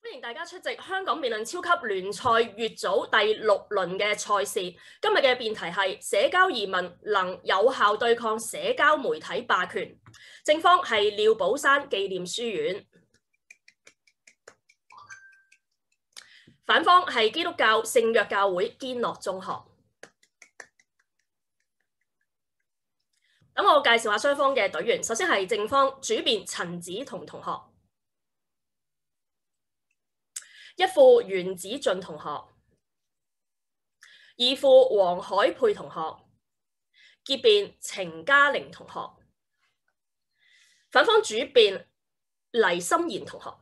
歡迎大家出席香港辯論超級聯賽乙組第6輪嘅賽事。今日嘅辯題係社交移民能有效對抗社交媒體霸權。正方係廖寶山紀念書院，反方係基督教聖約教會堅樂中學。等我介紹下雙方嘅隊員。首先係正方主辯陳梓彤同學。一副袁子俊同學，二副黃海佩同學，結辯程嘉玲同學，反方主辯黎心妍同學，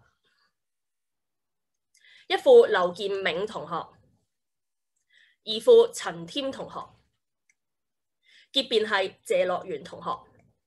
一副劉建銘同學，二副陳添同學，結辯係謝樂元同學。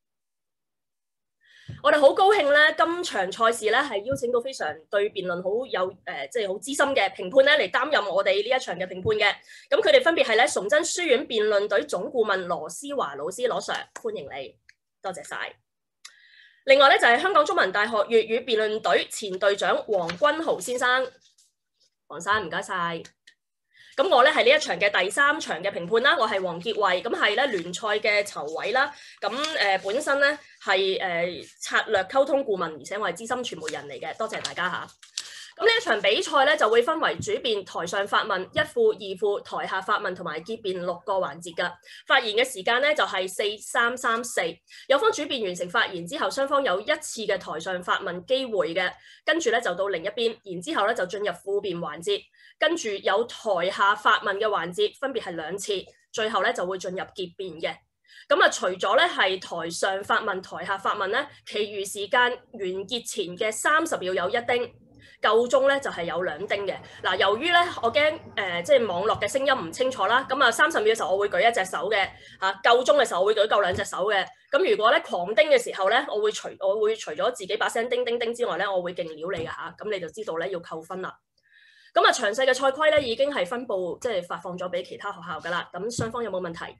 我哋好高興咧，今場賽事咧係邀請到非常對辯論好有即係好資深嘅評判咧嚟擔任我哋呢一場嘅評判嘅。咁佢哋分別係咧崇真書院辯論隊總顧問羅思華老師，羅 Sir， 歡迎你，多謝晒。另外咧就係香港中文大學粵語辯論隊前隊長黃君豪先生，黃生唔該晒。咁我咧係呢一場嘅第3場嘅評判啦，我係黃潔慧，咁係咧聯賽嘅籌委啦。咁本身咧係策略溝通顧問，而且我係資深傳媒人嚟嘅，多謝大家嚇。咁呢一場比賽咧就會分為主辯台上發問1副、2副，台下發問同埋結辯6個環節㗎。發言嘅時間咧就係4-3-3-4。有方主辯完成發言之後，雙方有1次嘅台上發問機會嘅，跟住咧就到另一邊，然之後咧就進入副辯環節，跟住有台下發問嘅環節，分別係2次，最後咧就會進入結辯嘅。咁啊，除咗咧係台上發問、台下發問咧，其餘時間完結前嘅30秒有1丁。夠鐘咧就係有2丁嘅。嗱，由於咧我驚即係網絡嘅聲音唔清楚啦，咁啊30秒嘅時候我會舉1隻手嘅嚇，夠鐘嘅時候我會舉夠2隻手嘅。咁如果咧狂叮嘅時候咧，我會除咗自己把聲叮叮叮之外咧，我會勁撩你嘅嚇，咁你就知道咧要扣分啦。咁啊，詳細嘅賽規咧已經係分佈即係發放咗俾其他學校㗎啦。咁雙方有冇問題？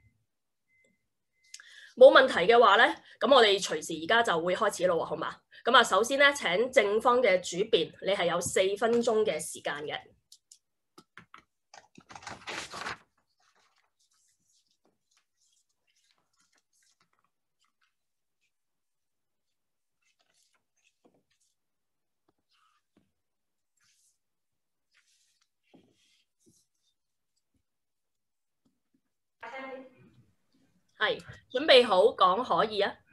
冇問題嘅話咧，咁我哋隨時而家就會開始咯喎，好嘛？咁啊，首先咧請正方嘅主辯，你係有4分鐘嘅時間嘅。係，準備好講可以啊？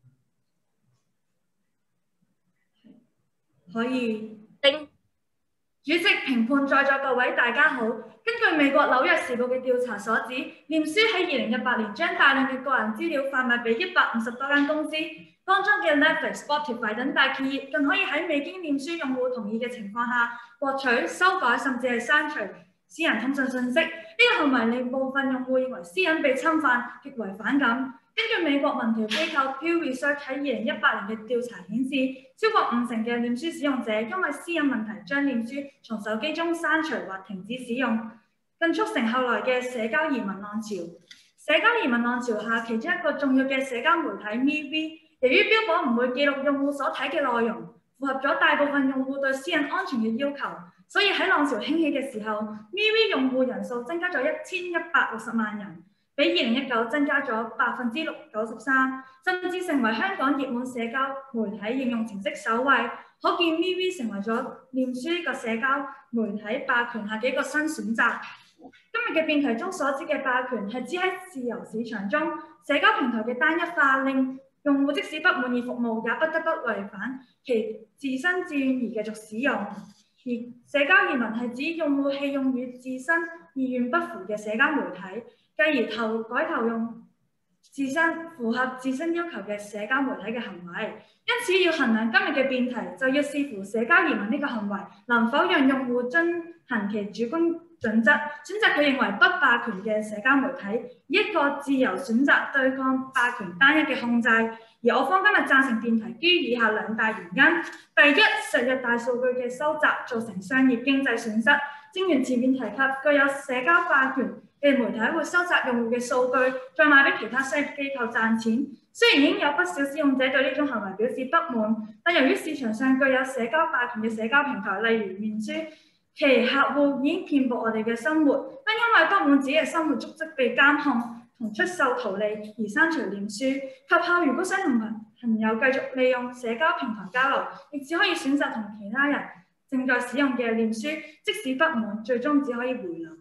可以。 丁主席、評判在座各位大家好。根據美國紐約時報嘅調查所指，臉書喺2018年將大量嘅個人資料販賣俾150多間公司，當中嘅 Netflix、Spotify 等大企業更可以喺未經臉書用戶同意嘅情況下獲取、修改甚至係刪除私人通訊信息。呢個行為令部分用戶認為私隱被侵犯，極為反感。根據美國民調機構 Pew Research 喺2018年嘅調查顯示，超過50%嘅臉書使用者因為私隱問題將臉書從手機中刪除或停止使用，更促成後來嘅社交移民浪潮。社交移民浪潮下，其中一個重要嘅社交媒體 MeWe， 由於標榜唔會記錄用戶所睇嘅內容，符合咗大部分用戶對私隱安全嘅要求，所以喺浪潮興起嘅時候 ，MeWe 用戶人數增加咗1160萬人。比2019增加咗93%，甚至成為香港熱門社交媒體應用程式首位。可見 MeWe 成為咗臉書呢個社交媒體霸權下嘅一個新選擇。今日嘅辯題中所指嘅霸權係指喺自由市場中，社交平台嘅單一化令用戶即使不滿意服務，也不得不違反其自身自願而繼續使用。而社交移民係指用戶棄用與自身意願不符嘅社交媒體，繼而改投用自身符合自身要求嘅社交媒體嘅行為。因此要衡量今日嘅辯題，就要視乎社交移民呢個行為能否讓用戶遵行其主觀準則，選擇佢認為不霸權嘅社交媒體，以一個自由選擇對抗霸權單一嘅控制。而我方今日贊成辯題，基於以下2大原因：第一，削弱大數據嘅收集造成商業經濟損失，正如前面提及，具有社交霸權嘅媒體會收集用戶嘅數據，再賣俾其他商業機構賺錢， 雖然已經有不少使用者對呢種行為表示不滿，但由於市場上具有社交霸權嘅社交平台，例如面書，其客戶已經遍佈我哋嘅生活，但因為不滿自己嘅生活足跡被監控同出售圖利而刪除臉書。及後如果想同朋友繼續利用社交平台交流，亦只可以選擇同其他人正在使用嘅臉書，即使不滿，最終只可以回流。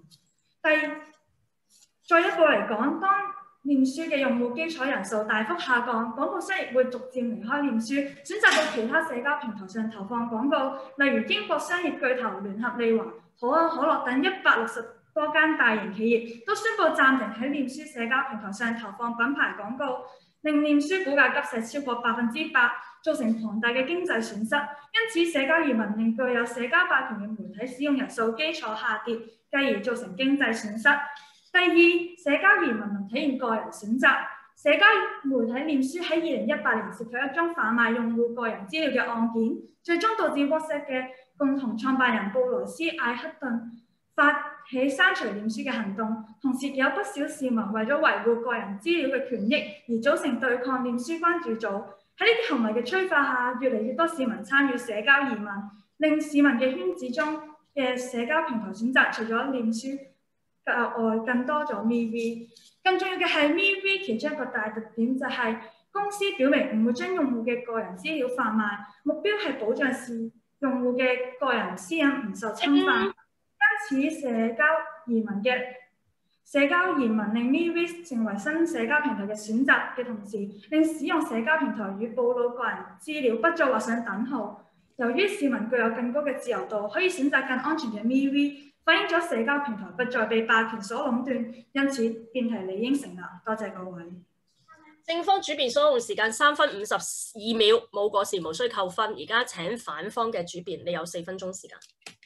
再一步嚟講，當臉書嘅用戶基礎人數大幅下降，廣告商亦會逐漸離開臉書，選擇到其他社交平台上投放廣告。例如英國商業巨頭聯合利華、可口可樂等160多間大型企業都宣布暫停喺臉書社交平台上投放品牌廣告，令臉書股價急瀉超過8%，造成龐大嘅經濟損失。因此，社交移民令具有社交霸權嘅媒體使用人數基礎下跌，繼而造成經濟損失。第二，社交移民能體現個人選擇。社交媒體臉書喺2018年涉及一宗販賣用戶個人資料嘅案件，最終導致 WhatsApp 嘅共同創辦人布萊斯艾克頓發起刪除臉書嘅行動，同時有不少市民為咗維護個人資料嘅權益而組成對抗臉書關注組。喺呢啲行為嘅催化下，越嚟越多市民參與社交移民，令市民嘅圈子中嘅社交平台選擇除咗臉書外更多咗 MeWe。更重要嘅係 MeWe 其中一個大特點就係公司表明唔會將用戶嘅個人資料販賣，目標係保障用戶嘅個人私隱唔受侵犯。因此，社交移民令 MeWe 成為新社交平台嘅選擇嘅同時，令使用社交平台與暴露個人資料不再畫上等號。由於市民具有更高嘅自由度，可以選擇更安全嘅 MeWe，反映咗社交平台不再被霸權所壟斷，因此辯題理應成立。多謝各位。 正方主辯所用時間3分52秒，冇過時無需扣分。而家請反方嘅主辯，你有4分鐘時間。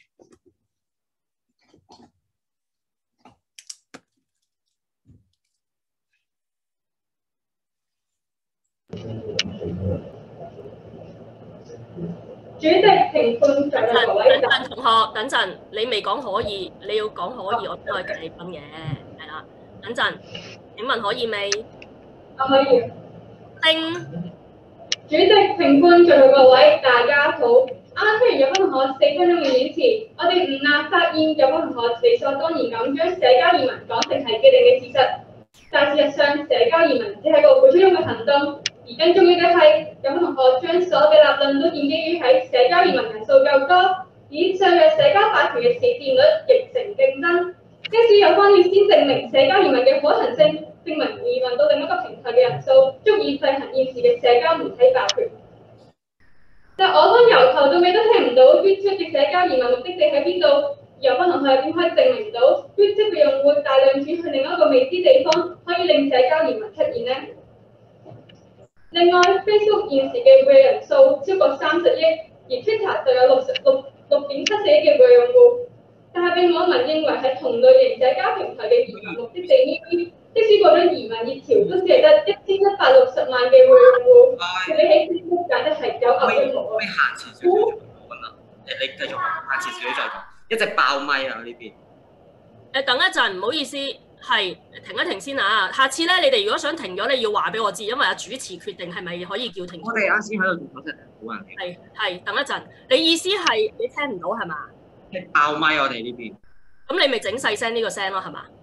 主席評判在座各位。 等陣同學，等陣，你未講可以，你要講可以，我都可以計你分嘅，係啦。等陣，請問可以未？ 我可以。 叮。 主席評判在座各位，大家好。啱啱聽完有分同學4分鐘嘅演辭，我哋唔難發現有分同學理所當然咁將社交移民講成係既定嘅事實，但事實上社交移民只係個付出中嘅行動。而更重要嘅係，有同學將所有嘅立論都建基於喺社交移民人數夠多，以削弱社交霸權嘅市佔率，形成競爭。即使有關要先證明社交移民嘅可行性，證明移民到另一個平台嘅人數足以制衡現時嘅社交媒體霸權。但我方由頭到尾都聽唔到 YouTube 嘅社交移民目的地喺邊度，有分同學點可以證明到 YouTube 嘅用戶大量轉去另一個未知地方，可以令社交移民出現呢？另外 ，Facebook 現時嘅活躍人數超過30億，而 Twitter 就有6.74億嘅活躍用戶。但係被網民認為係同類型社交平台嘅移民目的地 MeWe，即使過咗移民熱潮，都只係得1160萬嘅活躍用戶，佢比起 Facebook 簡直係有牛一毛啊！ 可以下次少少問啊？你繼續下次少少再講，一直爆咪啊呢邊。 等一陣，唔好意思。係停一停先啊！下次咧，你哋如果想停咗，你要話俾我知，因為主持決定係咪可以叫停。 我哋啱先喺度做手勢，好人嚟。 係，等一陣。你意思係你聽唔到係嘛？ 爆咪我哋呢邊。 咁你咪整細聲呢個聲咯，係嘛？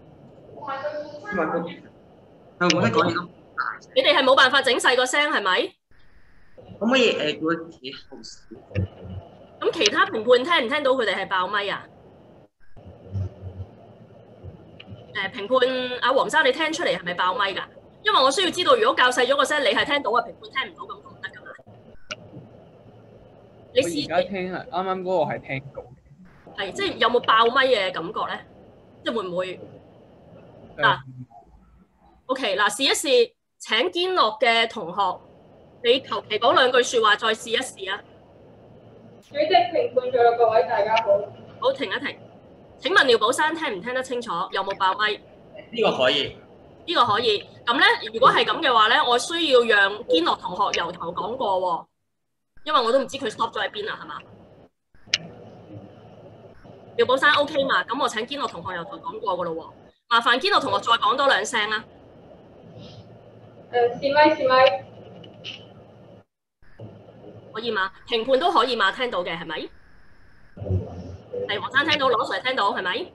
佢冇得講嘢咁大。 你哋係冇辦法整細個聲係咪？ 可唔可以叫佢自己好少？ 咁其他評判聽唔聽到佢哋係爆咪啊？評判阿黃生，你聽出嚟係咪爆咪㗎？因為我需要知道，如果較細咗個聲，你係聽到啊，評判聽唔到咁都唔得㗎嘛。你試而家聽係啱啱嗰個係聽到嘅， 係即係有冇爆咪嘅感覺咧？即係會唔會嗱？OK 嗱，試一試。請堅樂嘅同學，你求其講兩句説話，再試一試啊！ 主席評判在座各位，大家好。 好，停一停。請問廖寶山聽唔聽得清楚？有冇爆咪？ 呢個可以。 呢個可以。咁咧，如果係咁嘅話咧，我需要讓堅樂同學由頭講過喎，因為我都唔知佢 stop 咗喺邊啊，係嘛？廖寶山 OK 嘛？咁我請堅樂同學由頭講過噶咯喎，麻煩堅樂同學再講多兩聲啦。 示威， 可以嘛？評判都可以嘛？聽到嘅係咪？係黃生聽到，羅 Sir 聽到係咪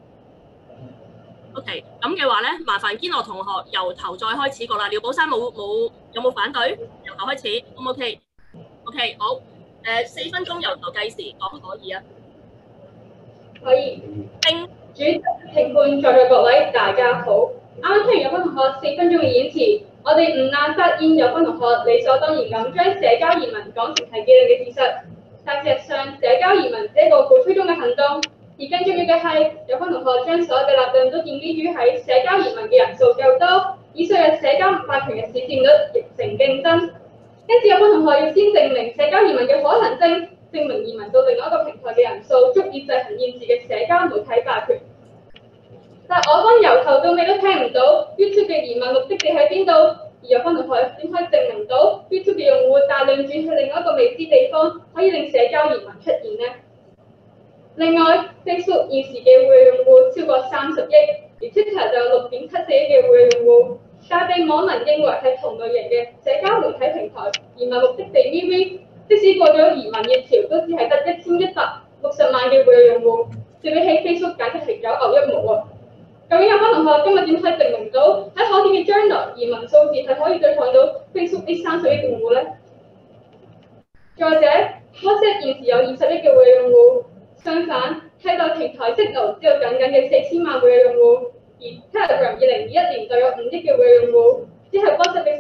？OK，咁嘅話咧，麻煩堅樂同學由頭再開始過啦。廖寶山有冇反對？由頭開始，O 唔 OK？OK，好。4分鐘由頭計時，講可以啊。 可以。 丁主席、評判在座各位，大家好。啱啱聽完有分同學4分鐘嘅演辭，我哋唔難發現有分同學理所當然咁將社交移民講成係既定嘅事實，但事實上社交移民只係一個鼓吹中嘅行動，而更重要嘅係有分同學將所有嘅立論都建基於喺社交移民嘅人數夠多，以削弱社交法團嘅市佔率，形成競爭。因此有分同學要先證明社交移民嘅可能性，證明移民到另外一個平台嘅人數足以制衡現時嘅社交媒體霸權。但我方由頭到尾都聽唔到 YouTube 嘅移民目的地喺邊度，而有分同學點可以證明到 YouTube 嘅用戶大量轉去另外一個未知地方，可以令社交移民出現呢？另外 ，Facebook 現時嘅活躍用戶超過30億，而 Twitter 就有6.74億嘅活躍用戶，但被網民認為係同類型嘅社交媒體平台，移民目的地 VV， 即使過咗移民熱潮，都只係得1160萬嘅活躍用戶，對比起 Facebook 簡直係九牛一毛啊！究竟有班同學今日點可以證明到喺可見嘅將來移民數字係可以對抗到 Facebook 呢30億用戶呢？再者 ，WhatsApp 現時有20億嘅活躍用戶，相反替代平台 Signal 只有僅僅嘅4000萬活躍用戶，而 Telegram 2021年就有5億嘅活躍用戶，只係 WhatsApp 嘅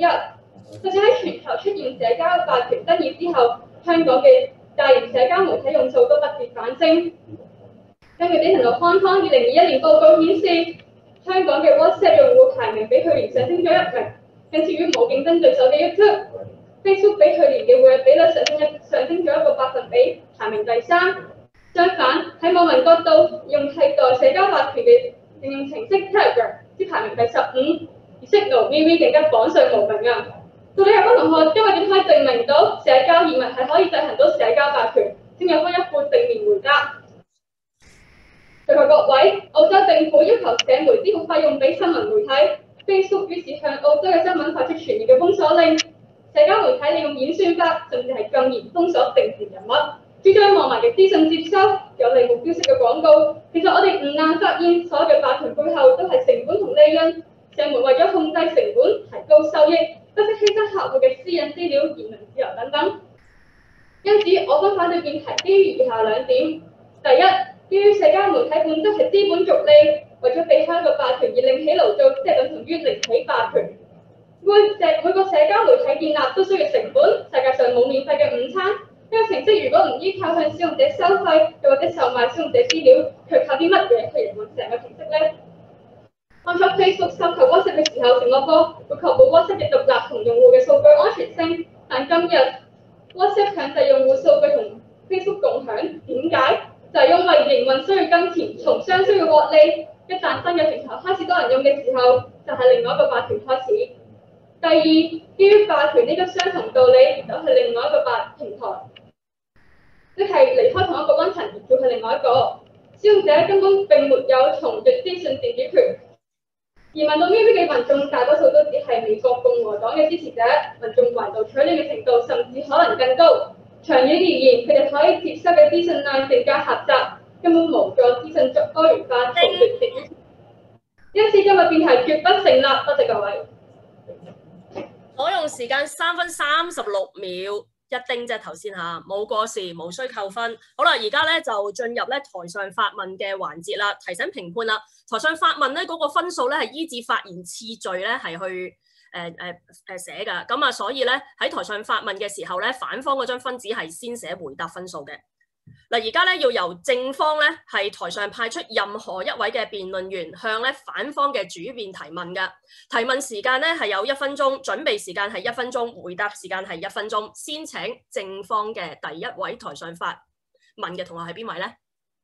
1/4。就算喺全球出現社交霸權爭議之後，香港嘅大型社交媒體用數都不跌反升。根據 Data Hong Kong 2021年報告顯示，香港嘅 WhatsApp 用戶排名比去年上升咗1名，僅次於冇競爭對手嘅 YouTube。Facebook 比去年嘅活躍比率上升咗1個百分比，排名第3。相反，喺網民角度，用替代社交霸權嘅應用程式 Telegram 只排名第15，而 Signal VV 更加榜上無名啊！到底有班同學今日點可以證明到社交移民係可以制衡到社交霸權？請有翻一副正面回答。在座各位，澳洲政府要求社媒支付費用俾新聞媒體 ，Facebook 於是向澳洲嘅新聞發出全面嘅封鎖令。社交媒體利用演算法，甚至係更嚴封鎖政治人物，主張網民嘅資訊接收，有利目標式嘅廣告。其實我哋唔難發現，所有嘅霸權背後都係成本同利潤。社媒為咗控制成本、提高收益，不惜犧牲客戶嘅私隱資料、言論自由等等。因此，我方反對辯題基於以下2點：第一，基於社交媒體本質係資本逐利，為咗避開一個霸權而另起爐灶，即係等同於另起霸權。每個社交媒體建立都需要成本，世界上冇免費嘅午餐。一個程式如果唔依靠向使用者收費，又或者售賣使用者資料，佢靠啲乜嘢去營運成個程式呢？當初 Facebook 收購 WhatsApp 嘅時候，承諾過會確保 WhatsApp 嘅獨立同用戶嘅數據安全性，但今日 WhatsApp 強制用戶數據同 Facebook 共享，點解？就係因為營運需要金錢，從商需要獲利。一旦新嘅平台開始多人用嘅時候，就係另外一個霸權開始。第二，基於霸權呢個相同道理，走去另外一個平台，即係離開同一個溫層而跳去另外一個。使用者根本並沒有重閱資訊自主權。移民到 VV 嘅民眾大多數都只係美國共和黨嘅支持者，民眾懷抱取暖嘅程度甚至可能更高。長遠而言，佢哋可以接收嘅資訊量更加狹窄，根本無助資訊多元化重閱自主權。因此今日辯題絕不成立。多謝各位。 可用時間3分36秒。一丁啫，頭先嚇冇過時，無需扣分。好啦，而家咧就進入咧台上發問嘅環節啦。提醒評判啦，台上發問咧嗰個分數咧係依照發言次序咧係去寫㗎。咁啊，所以咧喺台上發問嘅時候咧，反方嗰張分紙係先寫回答分數嘅。嗱，而家咧要由正方咧係台上派出任何一位嘅辯論員向咧反方嘅主辯提問嘅。提問時間咧係有1分鐘，準備時間係1分鐘，回答時間係1分鐘。先請正方嘅第一位台上發問嘅同學係邊位咧？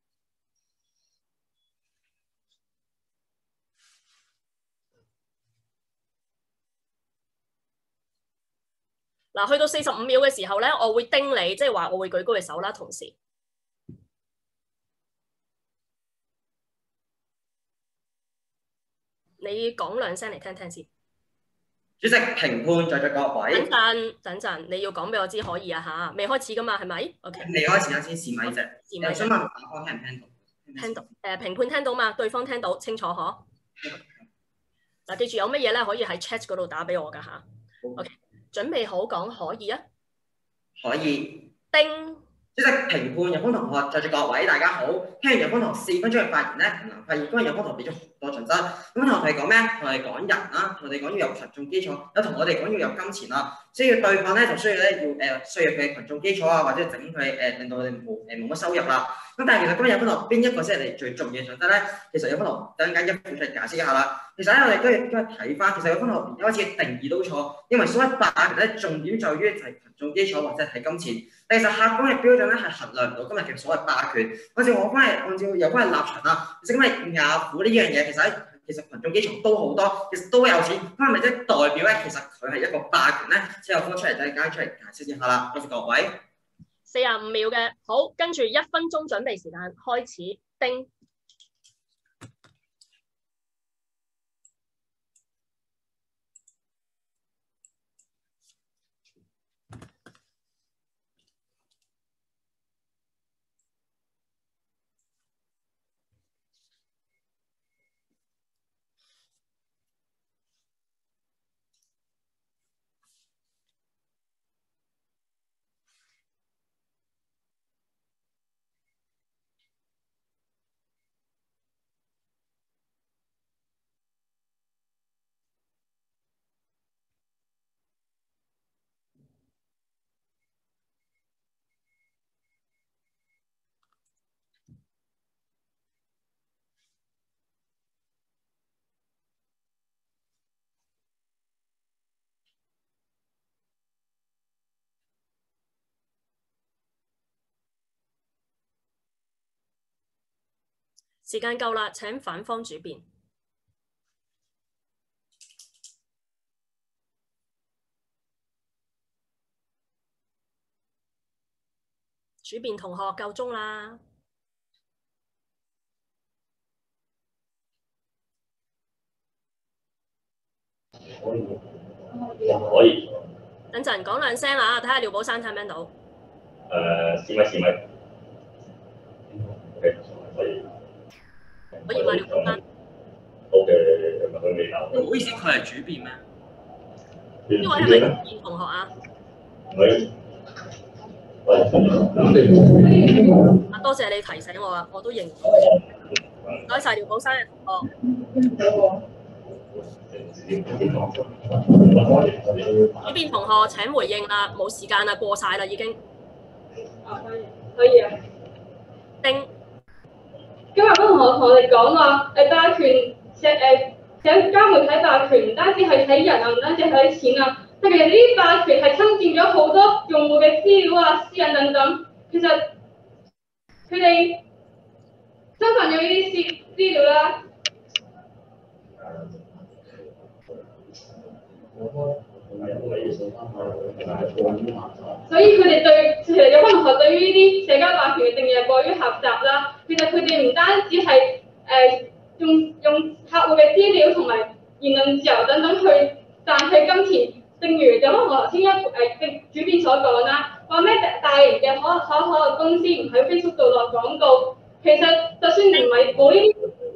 嗱，去到45秒嘅時候咧，我會叮你，即係話我會舉高隻手啦，同時。你講2聲嚟聽聽先。 主席、評判在座各位， 等陣，你要講俾我知可以啊嚇，未開始噶嘛係咪 ？OK。 未開始先試咪啫。 試咪想問反方聽唔聽到？ 聽到評判聽到嘛？對方聽到清楚嗬？嗱，記住有乜嘢咧可以喺 chat 嗰度打俾我噶嚇。OK， 準備好講可以啊？ 可以。 叮。 主席、評判、日方同學，在座各位大家好。聽完日方同學4分鐘嘅發言咧，發現今日日方同學俾咗好多準則。咁同我哋講咩？同我哋講人啦，同我哋講要有群眾基礎，有同我哋講要有金錢啦。需要對抗咧，就需要咧需要佢嘅群眾基礎啊，或者整佢令到佢哋冇乜收入啦。咁但係其實今日日方同學邊一個先係你最重要嘅準則咧？其實日方同學等陣間一步出嚟解釋一下啦。其實咧，我哋都要睇翻，其實日方同學一開始定義都錯，因為所謂霸權咧，重點在於就係群眾基礎或者係金錢。但其實客觀嘅標準咧係衡量唔到今日嘅所謂霸權。按照有關嘅立場啦，其實今日雅虎呢樣嘢其實群眾基礎都好多，其實都有錢，咁係咪即係代表咧？其實佢係一個霸權咧？之後方出嚟等陣間出嚟解釋一下啦。多謝各位。 45秒嘅，好，跟住1分鐘準備時間開始，叮。時間夠啦，請反方主辯。主辯同學夠鐘啦。 可以。 等陣講兩聲啊，睇下廖寶山聽唔聽到。 試咪。 可以嗎？廖寶山。 好嘅，佢未答。 唔好意思，佢係主辯咩？ 呢位係咪主辯同學啊？多謝你提醒我啊，我都認。唔該晒廖寶山嘅同學。主辯同學請回應啦，冇時間啦，過晒啦已經。 可以啊。 叮。 今日嗰同學同我哋講話，霸權社交媒體霸權唔單止係睇人啊，唔單止係睇錢啊，但其實呢啲霸權係侵佔咗好多用戶嘅資料啊、私隱等等。其實佢哋侵犯咗呢啲資料啦。所以佢哋其實有班同學對於呢啲社交霸權嘅定義係過於狹窄啦。其實佢哋唔單止係用客戶嘅資料同埋言論自由等等去賺取金錢。正如有班同學頭先主辯所講啦，話咩大型嘅可樂公司唔喺 Facebook 度落廣告，其實就算唔係冇呢啲，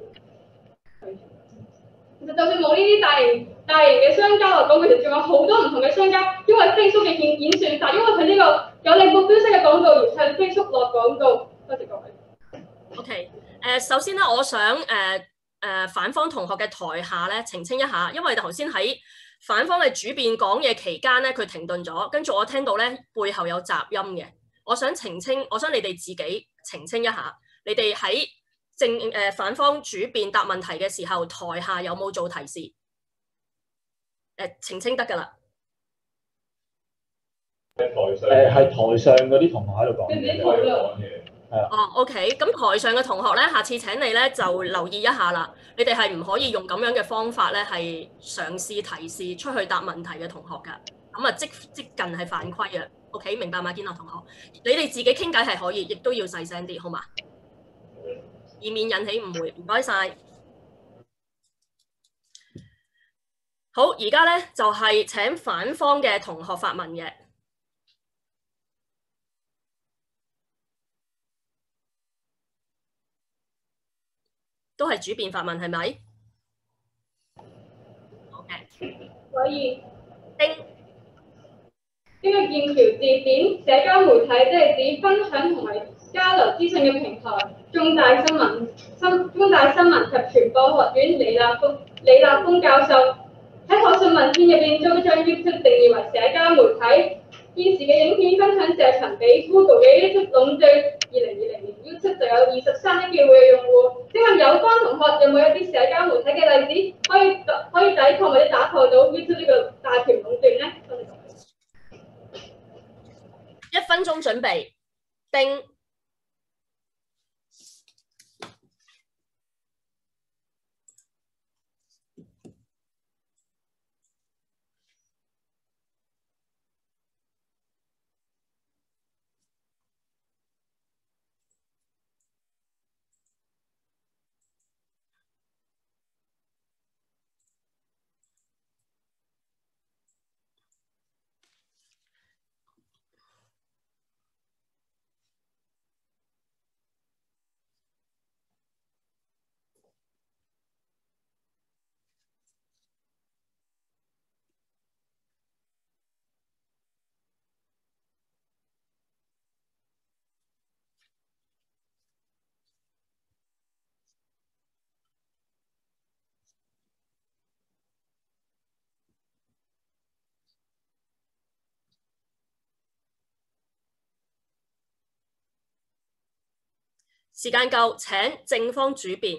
其實就算冇呢啲大型嘅商家落廣告，其實仲有好多唔同嘅商家，因為 Facebook 嘅演算法，因為佢呢個有利目標式嘅廣告而向 Facebook 落廣告。多謝各位。 OK， 首先咧，我想反方同學嘅台下咧澄清一下，因為頭先喺反方嘅主辯講嘢期間咧，佢停頓咗，跟住我聽到咧背後有雜音嘅，我想澄清，我想你哋自己澄清一下，你哋喺反方主辯答問題嘅時候，台下有冇做提示？澄清得㗎啦。 係台上嗰啲同學喺度講嘢。 哦，OK， 咁台上嘅同學咧，下次請你咧就留意一下啦。你哋係唔可以用咁樣嘅方法咧，係嘗試提示出去答問題嘅同學㗎。咁啊，即近係犯規嘅。OK， 明白嗎，堅樂同學？你哋自己傾偈係可以，亦都要細聲啲，好嘛？以免引起誤會。唔該晒。 好，而家咧就係請反方嘅同學發問嘅。都係主辯發問係咪？好嘅， 可以。 丁呢個劍橋字典社交媒體即係指分享同埋交流資訊嘅平台。中大新聞及傳播學院李立峰教授喺學術文獻入邊都將 YouTube 定義為社交媒體。現時嘅影片分享社群比 Google 嘅 YouTube 壟斷。2020年 YouTube 就有23億嘅會用戶。請問有關同學有冇一啲社交媒體嘅例子可以抵抗或者打破到 YouTube 呢個大權壟斷呢 ？1分鐘準備，丁。時間夠，請正方主辯。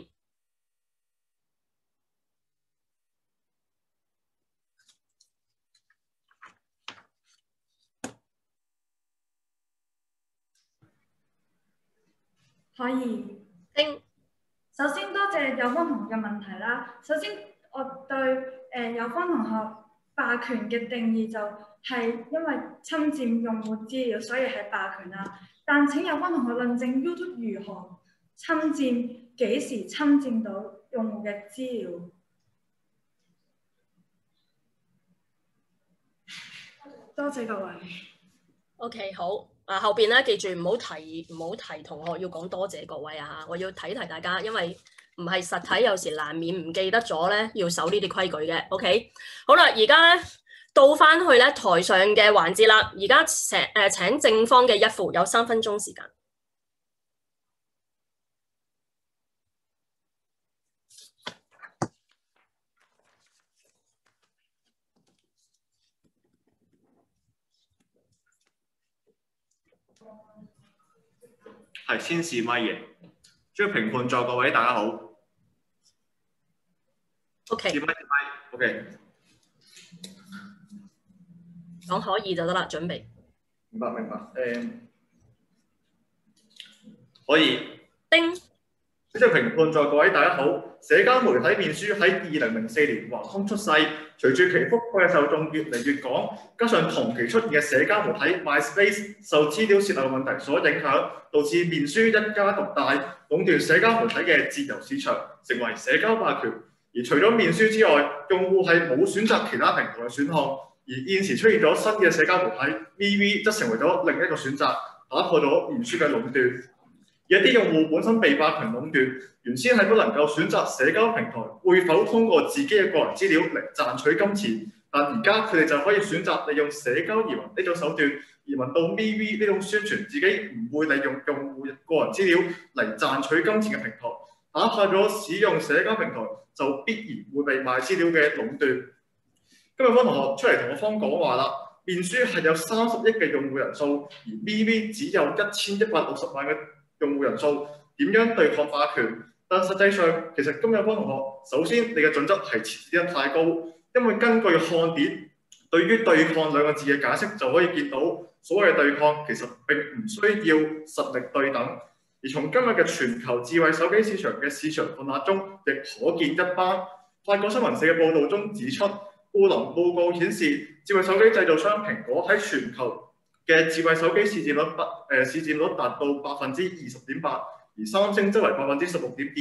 可以。 丁。 首先多謝有方同學嘅問題啦。首先我對有方同學霸權嘅定義就係因為侵佔用戶資料，所以係霸權啦。但請有方同學論證 YouTube 如何侵佔，幾時侵佔到用戶嘅資料？多謝各位。 OK， 好。後邊咧記住唔好提同學要講多謝各位啊！我要提大家，因為唔係實體，有時難免唔記得咗咧，要守呢啲規矩嘅。OK， 好啦，而家咧到翻去咧台上嘅環節啦。而家請正方嘅一副有3分鐘時間。 係先試咪嘅，主要評判在各位大家好。 OK。 試咪。OK。 講可以就得啦，準備。 明白。可以。 丁。 主要評判在各位大家好。社交媒體面書喺2004年橫空出世，隨住其覆蓋嘅受眾越嚟越廣，加上同期出現嘅社交媒體 MySpace 受資料泄漏問題所影響，導致面書一家獨大，壟斷社交媒體嘅自由市場，成為社交霸權。而除咗面書之外，用戶係冇選擇其他平台嘅選項。而現時出現咗新嘅社交媒體 MeWe 則成為咗另一個選擇，打破咗面書嘅壟斷。而一啲用戶本身被霸權壟斷，原先係不能夠選擇社交平台會否通過自己嘅個人資料嚟賺取金錢，但而家佢哋就可以選擇利用社交移民呢種手段，移民到 MeWe 呢種宣傳自己唔會利用用戶個人資料嚟賺取金錢嘅平台，打破咗使用社交平台就必然會被賣資料嘅壟斷。今日方同學出嚟同我方講話啦，面書係有30億嘅用戶人數，而 MeWe 只有1160萬嘅用戶人數，點樣對抗霸權？但實際上，其實今日方同學，首先你嘅準則係設置得太高，因為根據看點對於對抗兩個字嘅解釋就可以見到，所謂對抗其實並唔需要實力對等。而從今日嘅全球智慧手機市場嘅市場份額中，亦可見一斑。法國新聞社嘅報導中指出，布林報告顯示，智慧手機製造商蘋果喺全球嘅智慧手機市佔率達到20.8%，而三星則為16.2%。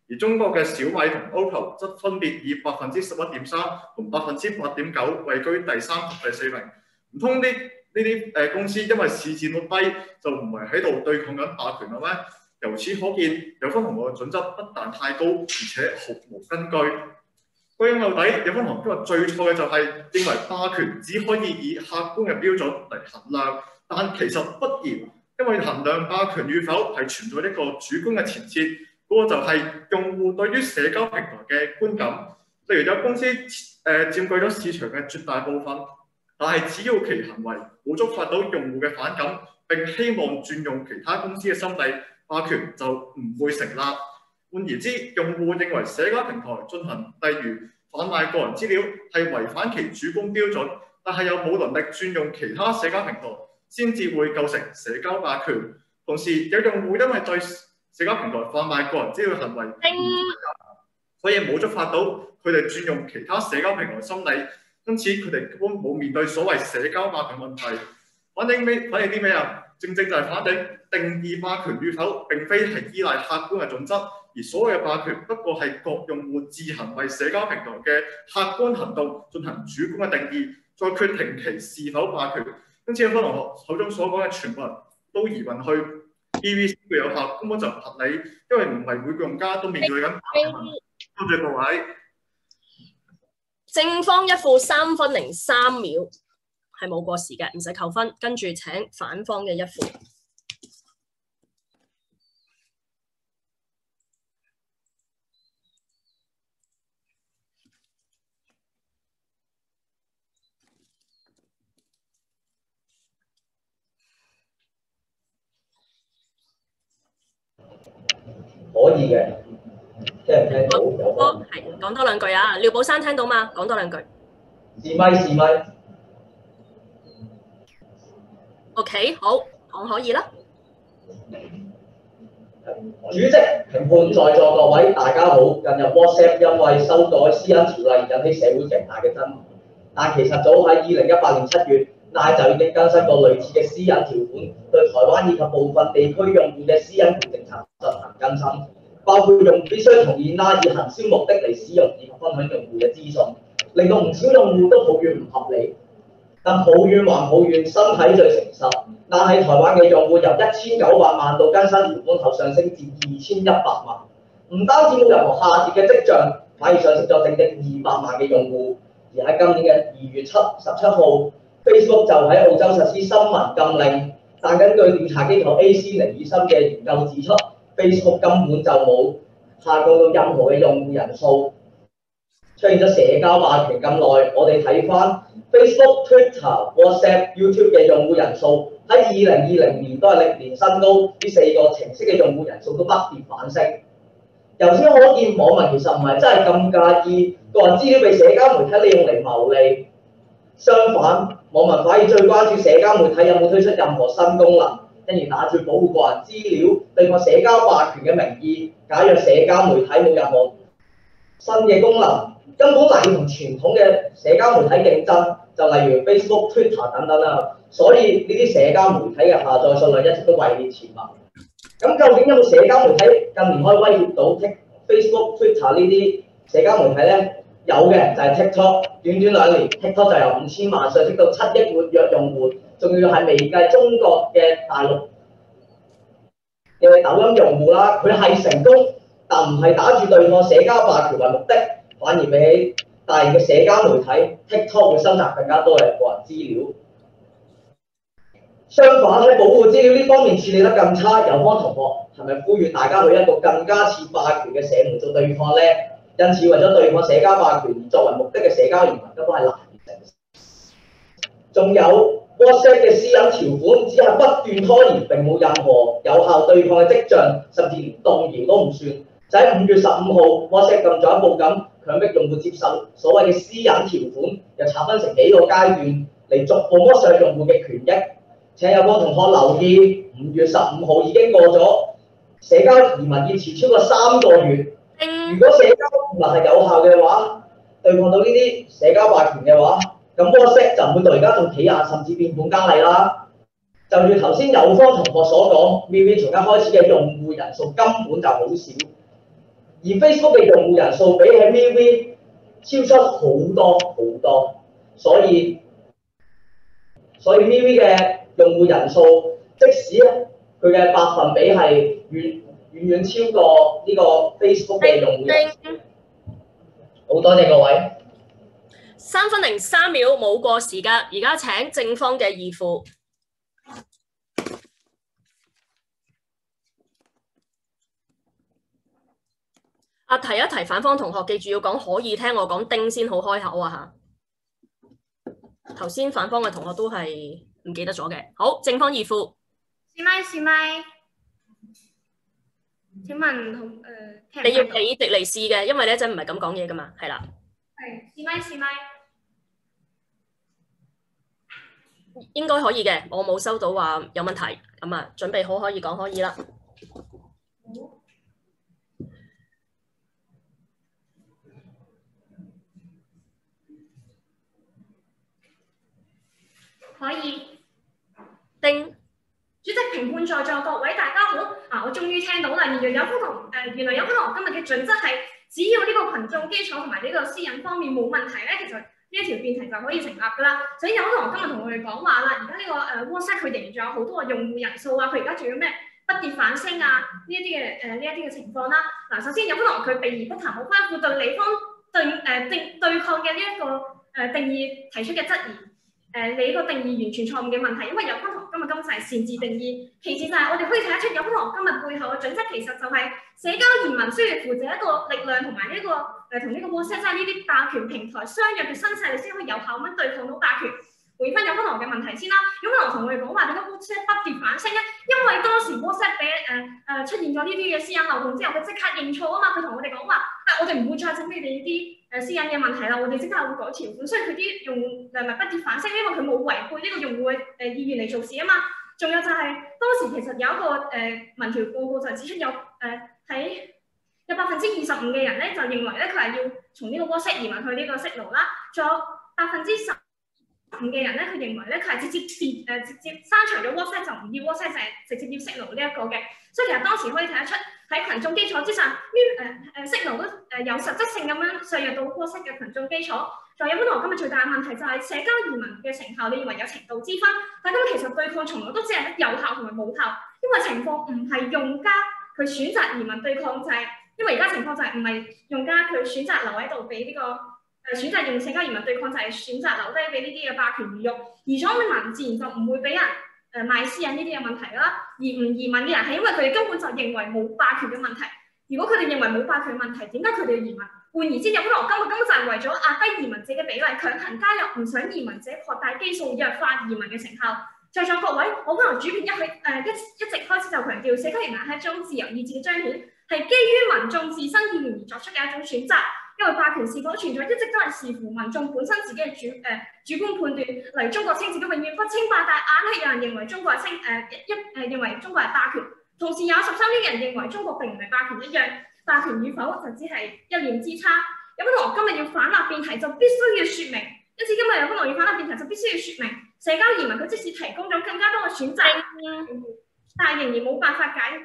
而中國嘅小米同 OPPO 則分別以11.3%同8.9%位居第3及第4名。唔通呢啲公司因為市佔率低就唔係喺度對抗緊霸權啦咩？由此可見，有分同學嘅準則不但太高，而且毫無根據。歸根究底，有分同學今日最錯嘅就係認為霸權只可以以客觀嘅標準嚟衡量，但其實不然，因為衡量霸權與否係存在一個主觀嘅前設，嗰個就係用戶對於社交平台嘅觀感。例如有公司佔據咗市場嘅絕大部分，但係只要其行為冇觸發到用戶嘅反感，並希望轉用其他公司嘅心理，霸權就唔會成立。換言之，用戶認為社交平台進行例如販賣個人資料係違反其主觀標準，但係又冇能力轉用其他社交平台，先至會構成社交霸權。同時，有用戶因為對社交平台販賣個人資料嘅行為，所以冇觸發到佢哋轉用其他社交平台心理，因此佢哋根本冇面對所謂社交霸權問題。反映啲咩啊？正就係反映定義霸權與否並非係依賴客觀嘅準則，而所謂嘅霸權不過係各用戶自行為社交平台嘅客觀行動進行主觀嘅定義，再決定其是否霸權。因此，有同學口中所講嘅全部人都移運去 BBC 嘅有效，根本就唔合理，因為唔係每個用家都面對緊霸權問題。多謝各位。 正方一負3分03秒。係冇過時嘅，唔使扣分。跟住請反方嘅一負。 可以嘅，聽唔聽到？ 係講多兩句啊！廖寶山聽到嗎？講多兩句。 試咪。 OK， 好，講可以啦。 主席、評判在座各位，大家好。近日 WhatsApp 因為修改私隱條例引起社會極大嘅爭議，但其實早喺2018年7月，NICE 就已經更新過類似嘅私隱條款，對台灣以及部分地區用戶嘅私隱權政策進行更新，包括用戶必須同意 NICE 以行銷目的嚟使用以及分享用戶嘅資訊，令到唔少用戶都抱怨唔合理。但抱怨還抱怨，身體最誠實。但係台灣嘅用戶由1900萬到更新條款後上升至2100萬，唔單止冇任何下跌嘅跡象，反而上升咗整整200萬嘅用戶。而喺今年嘅2月17號 ，Facebook 就喺澳洲實施新聞禁令，但根據調查機構 AC 尼爾森嘅研究指出 ，Facebook 根本就冇下降到任何嘅用戶人數。出現咗社交霸權咁耐，我哋睇翻 Facebook、Twitter、WhatsApp、YouTube 嘅用戶人數喺2020年都係歷年新高，呢4個程式嘅用戶人數都不跌反升。由此可見，網民其實唔係真係咁介意個人資料被社交媒體利用嚟牟利，相反，網民反而最關注社交媒體有冇推出任何新功能，因而打住保護個人資料、對抗社交霸權嘅名義，假若社交媒體冇任何新嘅功能，根本難以同傳統嘅社交媒體競爭，就例如 Facebook、Twitter 等等啦。所以呢啲社交媒體嘅下載數量一直都位列前茅。咁究竟有冇社交媒體近年可以威脅到 Facebook、Twitter 呢啲社交媒體呢？有嘅就係 TikTok， 短2年 TikTok 就由5000萬上升到7億活躍用戶，仲要係未計中國嘅大陸嘅抖音用戶啦。佢係成功，但唔係打住對抗社交霸權為目的。反而比起大型嘅社交媒體 ，TikTok 會收集更加多嘅個人資料。相反喺保護資料呢方面處理得更差，有方同學係咪呼籲大家去一個更加似霸權嘅社媒做對抗呢？因此為咗對抗社交霸權而作為目的嘅社交移民根本係難以成事。仲有 WhatsApp 嘅私隱條款只係不斷拖延，並冇任何有效對抗嘅跡象，甚至連動搖都唔算。就喺5月15號 ，WhatsApp 更進一步咁強迫用戶接受所謂嘅私隱條款，又拆分成幾個階段嚟逐步剝削用戶嘅權益。請有個同學留意，5月15號已經過咗，社交移民要遲超過3個月。如果社交移民係有效嘅話，對抗到呢啲社交霸權嘅話，咁 WhatsApp 就唔會到而家仲企硬，甚至變本加厲啦。就如頭先有方同學所講，微微從一開始嘅用戶人數根本就好少。 而 Facebook 嘅用戶人數比起 MeWe 超出好多好多，所以 MeWe 嘅用戶人數，即使佢嘅百分比係遠超過呢個 Facebook 嘅用戶人數。好多謝各位。 3分03秒冇過時㗎，而家請正方嘅二副。提一提反方同學，記住要講可以聽我講丁先好開口啊嚇！頭先反方嘅同學都係唔記得咗嘅。好，正方二副。 試咪？請問同你要俾迪尼試嘅，因為呢一陣唔係咁講嘢噶嘛，係啦。 係試咪？ 應該可以嘅，我冇收到話有問題，咁啊準備好可以講可以啦。 可以。 丁。 主席、評判在座各位大家好，我終於聽到啦，原來有分同今日嘅準則係，只要呢個群眾基礎同埋呢個私隱方面冇問題咧，其實呢一條辯題就可以成立㗎啦。所以有同學今日同我哋講話啦，而家呢個WhatsApp 佢仍然仲有好多嘅用戶人數啊，佢而家仲有咩不跌反升啊呢一啲嘅情況啦。嗱，首先有同學佢避而不談，冇關乎對你方對抗嘅呢一個定義提出嘅質疑。你呢個定義完全錯誤嘅問題，因為有分同今日就係擅自定義。其次就係我哋可以睇得出有分同今日背後嘅準則，其實就係社交移民需要扶持一個力量同埋呢個同呢個 WhatsApp 即係呢啲霸權平台相約嘅新勢力，先可以有效咁對抗到霸權。回翻有分同嘅問題先啦，有分同同我哋講話點解 WhatsApp 不跌反升咧？因為當時 WhatsApp 俾出現咗呢啲嘅私隱漏洞之後，佢即刻認錯啊嘛，佢同我哋講話我哋唔會再整你哋呢啲私隱嘅問題啦，我哋即刻會改條款，所以佢啲用戶咪不跌反升，因為佢冇違背呢個用戶嘅意願嚟做事啊嘛。仲有就係當時其實有一個民調報告就指出有喺有25%嘅人咧就認為咧佢係要從呢個 WhatsApp 移民去呢個 Signal 啦，仲有15%嘅人咧，佢認為咧佢係直接刪除咗 WhatsApp 就唔要 WhatsApp， 就係直接要 Signal 呢一個嘅。所以其實當時可以睇得出喺群眾基礎之上，Signal 都有實質性咁樣削弱到 WhatsApp 嘅群眾基礎。仲有本來今日最大嘅問題就係社交移民嘅成效，你認為有程度之分，但今日其實對抗從來都只係有效同埋冇效，因為情況唔係用家佢選擇移民對抗，就係因為而家情況就係唔係用家佢選擇留喺度俾呢個。選擇用社交移民對抗就係選擇留低俾呢啲嘅霸權魚肉，而咗嘅民自然就唔會俾人賣私隱呢啲嘅問題啦。而唔移民嘅人係因為佢哋根本就認為冇霸權嘅問題。如果佢哋認為冇霸權嘅問題，點解佢哋要移民？換言之，有可能根本就係為咗壓低移民者嘅比例，強行加入唔想移民者擴大基數，弱化移民嘅成效。在座各位，我可能主編一直開始就強調，社交移民係一種自由意志嘅彰顯，係基於民眾自身意願而作出嘅一種選擇。因為霸權是否存在，一直都係視乎民眾本身自己嘅主觀判斷。例如中國稱自己永遠不稱霸，但硬係有人認為中國係認為中國係霸權，同時有13億人認為中國並唔係霸權一樣。霸權與否就只係一念之差。有本來今日要反立辯題就必須要説明，因此今日有本來要反立辯題就必須要説明，社交移民佢即使提供咗更加多嘅選擇，但仍然冇辦法解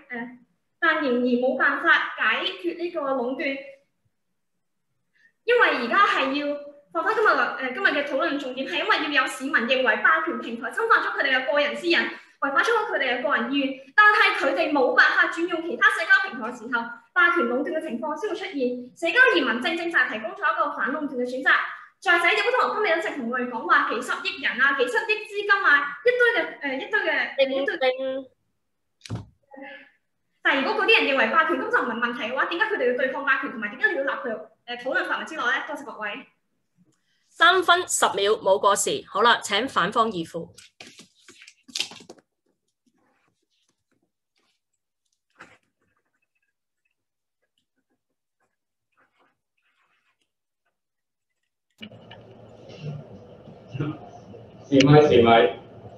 決呢個壟斷。因為而家係要放翻今日嘅討論重點，係因為要有市民認為霸權平台侵犯咗佢哋嘅個人私隱，違反咗佢哋嘅個人意願，但係佢哋冇辦法轉用其他社交平台嘅時候，霸權壟斷嘅情況先會出現。社交移民正就係提供咗一個反壟斷嘅選擇。再者，有好多同學今日一直同我哋講話幾十億人啊、幾十億資金啊、一堆嘅。但係如果嗰啲人認為霸權根本就唔係問題嘅話，點解佢哋要對抗霸權，同埋點解你要立佢討論範圍之內咧？多謝各位。 3分10秒冇過時，好啦，請反方二副。 試咪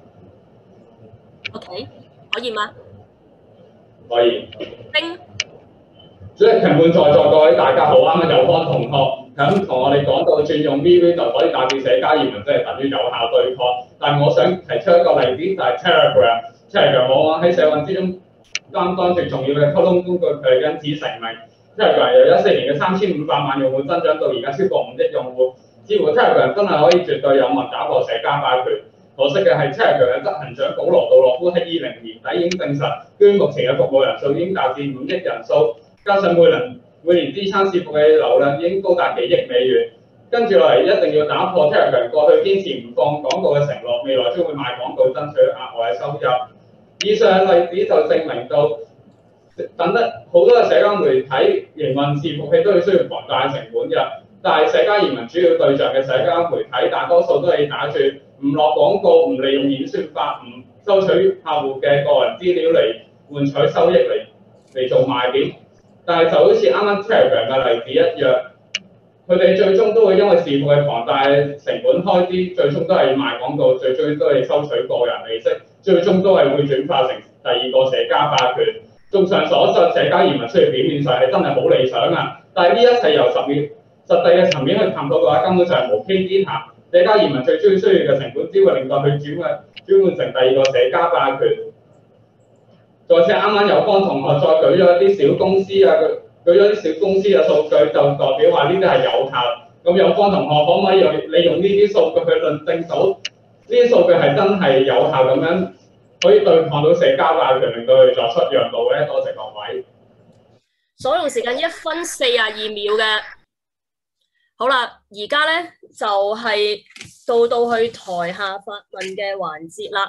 OK， 可以嗎？ 可以。 丁。 主席、評判在座各位大家好，啱啱有方同學響同我哋講到轉用 MeWe 就可以達至社交移民，即係等於有效對抗。但係我想提出一個例子，就係 Telegram 往往喺社運之中擔當最重要嘅溝通工具，佢係因此成名。 Telegram 由14年嘅3500萬用戶增長到而家超過5億用戶，似乎 Telegram 真係可以絕對有望打破社交霸權。可惜嘅係 Telegram 嘅執行長保羅杜洛夫喺2020年底已經證實，居目前嘅服務人數已經達至5億人數，加上每年支撐伺服嘅流量已經高達幾億美元。跟住落嚟一定要打破 Telegram 過去堅持唔放廣告嘅承諾，未來將會賣廣告爭取額外嘅收入。以上嘅例子就證明到，等得好多嘅社交媒體營運伺服器都要需要龐大成本嘅，但係社交移民主要對象嘅社交媒體大多數都係打住唔落廣告、唔利用演算法、唔收取客戶嘅個人資料嚟換取收益嚟做賣點。但係就好似啱啱 Telegram 嘅例子一樣，佢哋最終都會因為伺服嘅龐大成本開支，最終都係賣廣告，最終都係收取個人利息，最終都係會轉化成第二個社交霸權。綜上所述，社交移民雖然表面上係真係好理想啊，但係呢一切由實際嘅層面去探討嘅話，根本就係無稽之談。社交移民最需要嘅成本，只會令到佢轉換成第二個社交霸權。再者，啱啱有方同學再舉咗一啲小公司啊，舉咗啲小公司嘅數據，就代表話呢啲係有效。咁有方同學可唔可以利用呢啲數據去論證到呢啲數據係真係有效咁樣可以對抗到社交霸權，令到佢哋作出讓步咧？多謝各位。 所用時間1分42秒嘅。好啦，而家咧就係到去台下發問嘅環節啦。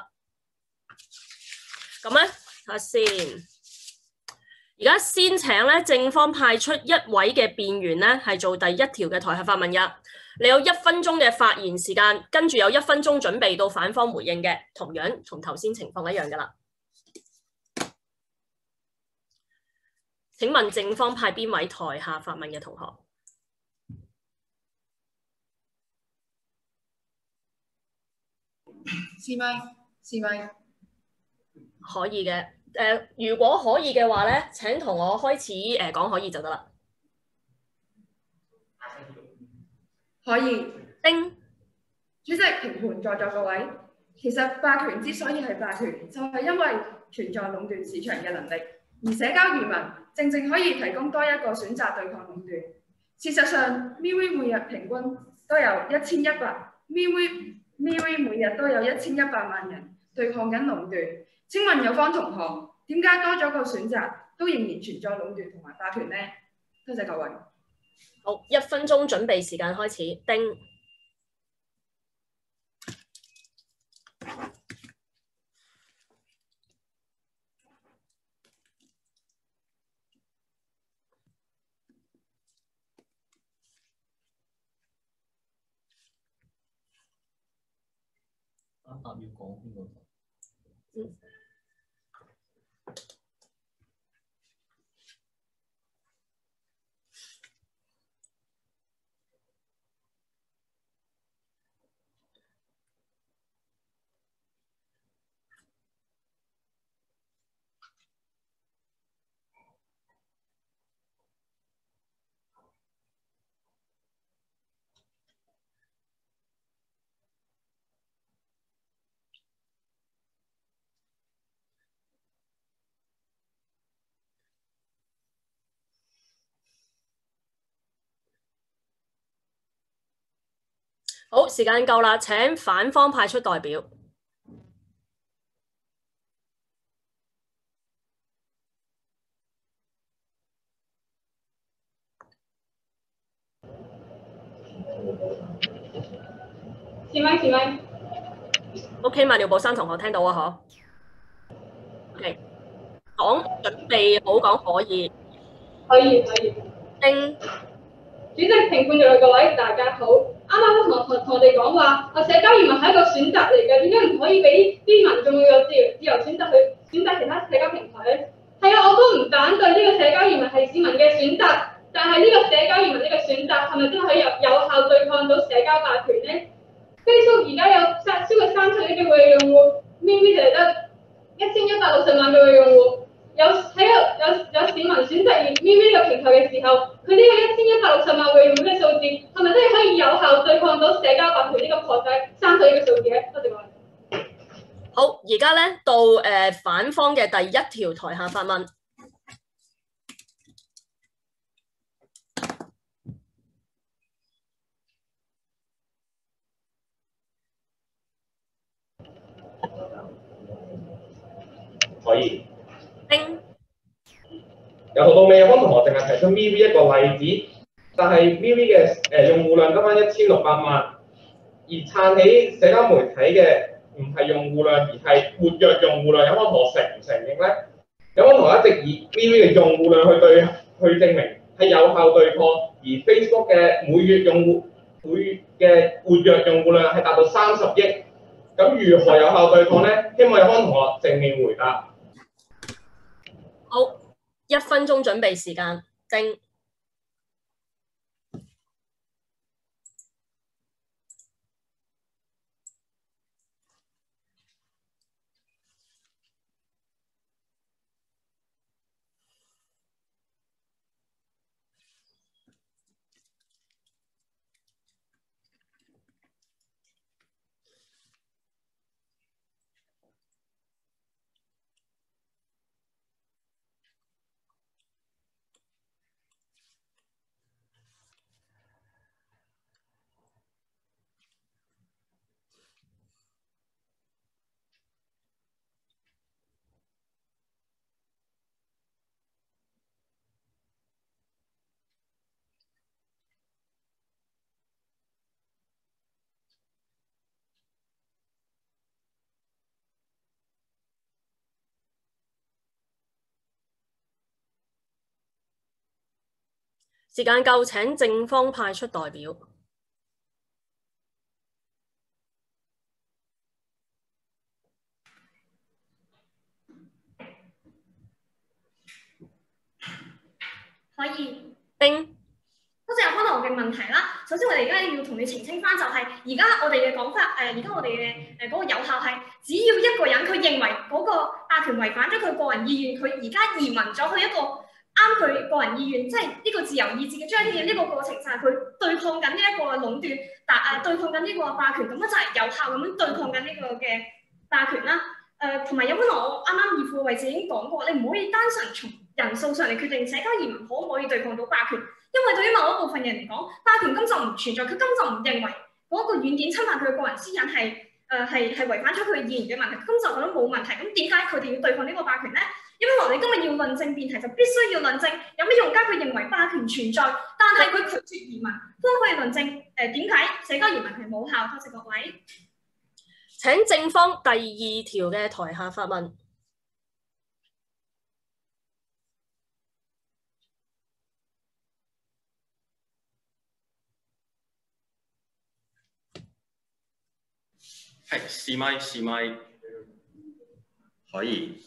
咁咧睇下先，而家先請咧正方派出一位嘅辯員咧，係做第一條嘅台下發問嘅。你有1分鐘嘅發言時間，跟住有1分鐘準備到反方回應嘅，同樣同頭先情況一樣噶啦。請問正方派邊位台下發問嘅同學？ 試咪可以嘅。如果可以嘅話咧，請同我開始講可以就得啦。 可以。 叮。 主席、評判在座各位，其實霸權之所以係霸權，就係因為存在壟斷市場嘅能力，而社交移民正正可以提供多一個選擇對抗壟斷。事實上 ，MeWe 每日平均都有MeWe 每日都有1100萬人對抗緊壟斷。請問有方同學，點解多咗個選擇都仍然存在壟斷同埋霸權呢？多謝各位。 好，1分鐘準備時間開始。叮。 要講邊個？ 好，時間夠啦，請反方派出代表。 試咪。 OK， 麥廖寶珊同學聽到啊，嗬 ？OK， 講準備好講可以。 可以。 叮。 主席、評判在座各位，大家好。啱啱同我哋講話，社交移民係一個選擇嚟嘅，點解唔可以俾啲民眾有自由選擇去選擇其他社交平台咧？係啊，我都唔反對呢個社交移民係市民嘅選擇，但係呢個社交移民呢個選擇係咪真係可以有效對抗到社交霸權咧 ？Facebook 而家有超過30億嘅活躍用戶 ，MeWe 就係得1160萬嘅活躍用戶。有市民選擇用 MeWe 呢個平台嘅時候，佢呢個1160萬嘅用戶嘅數字係咪真係可以有效對抗到社交霸權呢個破解30億嘅數字咧？多謝各位。 好，而家咧到反方嘅第一條台下發問。 由頭到尾有幫同學淨係提出 MeWe 一個例子，但係 MeWe 嘅用戶量得翻1600萬，而撐起社交媒體嘅唔係用戶量，而係活躍用戶量。有幫同學承唔承認咧？有幫同學一直以 MeWe 嘅用戶量去證明係有效對抗，而 Facebook 嘅每月嘅活躍用戶量係達到30億。咁如何有效對抗咧？希望有幫同學正面回答。 好，1分鐘準備時間，正。時間夠，請正方派出代表。 可以。 丁。 多謝有可能嘅問題啦。首先我哋而家要同你澄清翻，就係而家我哋嘅講法，而家我哋嘅嗰個有效係，只要一個人佢認為嗰個霸權違反咗佢個人意願，佢而家移民咗去一個啱佢個人意願，即係呢個自由意志嘅彰顯嘅呢個過程，就係佢對抗緊呢一個壟斷，對抗緊呢個霸權，咁樣就係有效咁樣對抗緊呢個嘅霸權啦。同埋有可能我啱啱義父嘅位置已經講過，你唔可以單純從人數上嚟決定社交移民可唔可以對抗到霸權。因為對於某一部分人嚟講，霸權根本就唔存在，佢根本就唔認為嗰個軟件侵犯佢嘅個人私隱係違反咗佢意願嘅問題，根本就覺得冇問題。咁點解佢哋要對抗呢個霸權咧？因為我哋今日要論證辯題，就必須要論證有咩用家佢認為霸權存在，但係佢拒絕移民，都可以論證點解社交移民係冇效。多謝各位。 請正方第2條嘅台下發問。 係試咪，可以。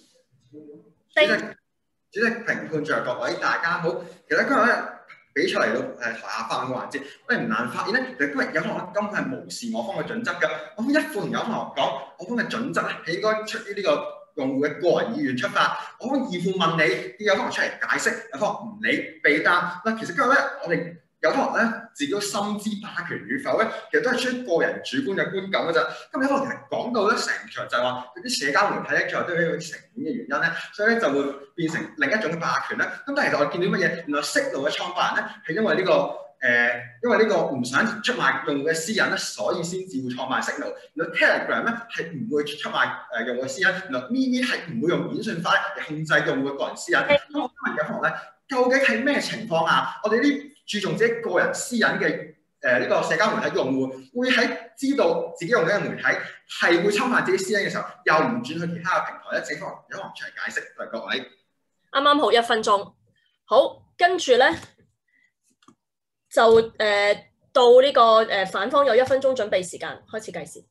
主席評判在各位大家好。其實今日咧比賽嚟到台下發問嘅環節，我哋唔難發現咧，其實今日有同學根本係無視我方嘅準則㗎。我方一副同有同學講，我方嘅準則咧係應該出於呢個用戶嘅個人意願出發。我方二副問你，有同學出嚟解釋，有同學唔理被答。嗱，其實今日咧我哋有同學咧自己都深知霸權與否咧，其實都係出於個人主觀嘅觀感㗎咋。咁有同學其實講到咧成場就係話啲社交媒體咧，最後都係因為成本嘅原因咧，所以咧就會變成另一種嘅霸權咧。咁但係其實我見到乜嘢？原來Signal嘅創辦人咧係因為呢個唔想出賣用戶嘅私隱咧，所以先至會創辦Signal。原來 Telegram 咧係唔會出賣用戶嘅私隱，原來 MeWe 係唔會用演算法嚟控制用戶嘅個人私隱。咁我今日有同學咧，究竟係咩情況下，我哋呢注重自己個人私隱嘅呢個社交媒體用戶，會喺知道自己用緊嘅媒體係會侵犯自己私隱嘅時候，又唔轉去其他嘅平台咧？正方有冇出嚟解釋？多謝各位。 啱啱好1分鐘。好，跟住咧就到呢個反方有1分鐘準備時間，開始計時。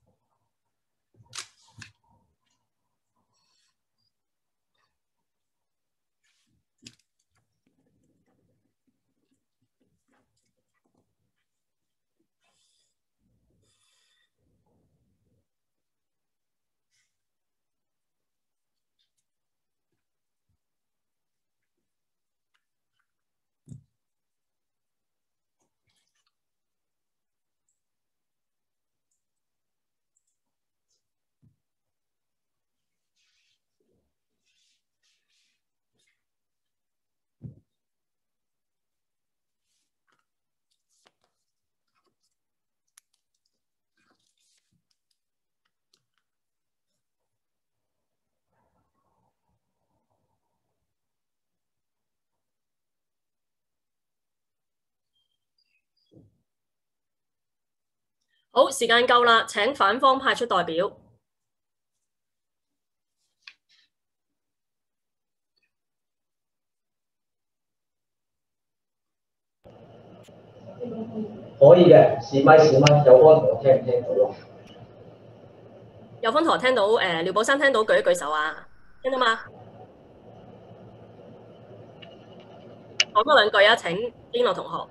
好，時間夠啦，請反方派出代表。 可以嘅，試咪，有安同學聽唔聽到啊？ 有分同學聽到，廖寶山聽到舉一舉手啊，聽到嗎？講多兩句啊，請邊個同學？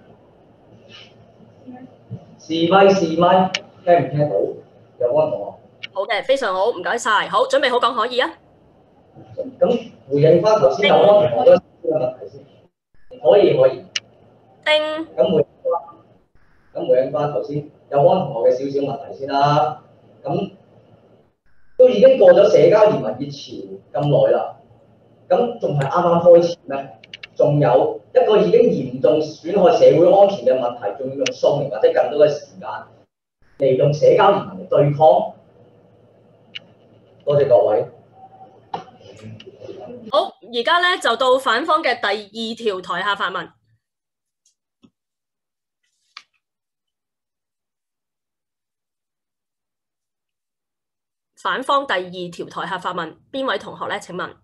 試咪，聽唔聽到？有安同學。 好嘅，非常好，唔該晒。好，準備好講可以啊。 咁回應翻頭先有安同學嗰個問題先，可以。 叮。 咁回應翻頭先有安同學嘅少少問題先啦。咁都已經過咗社交移民熱潮咁耐啦，咁仲係啱啱開始咩？仲有一個已經嚴重損害社會安全嘅問題，仲要用數年或者更多嘅時間嚟用社交移民嚟對抗。多謝各位。 好，而家咧就到反方嘅第二條台下發問。反方第二條台下發問，邊位同學咧？請問。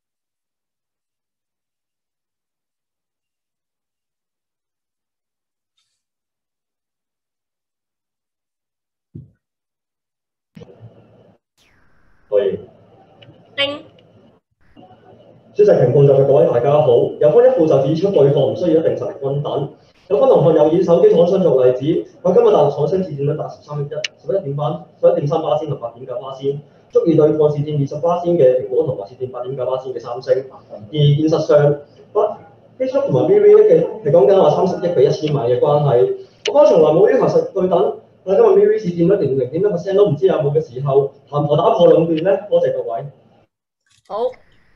係。 叮。 主席評判在座各位大家好，有方一副就指出對抗唔需要一定實力均等。有分同學又以手機廠商作例子，話今日大陸廠商市佔率達13.3%同8.9%，足以對抗市佔20%嘅蘋果同埋市佔8.9%嘅三星。而現實上，Facebook 同埋 MeWe 係講緊話30億比1000萬嘅關係。我方從來冇要求實對等，但今日 MeWe 市佔率連0.1% 都唔知有冇嘅時候，談何打破壟斷呢？多謝各位。 好。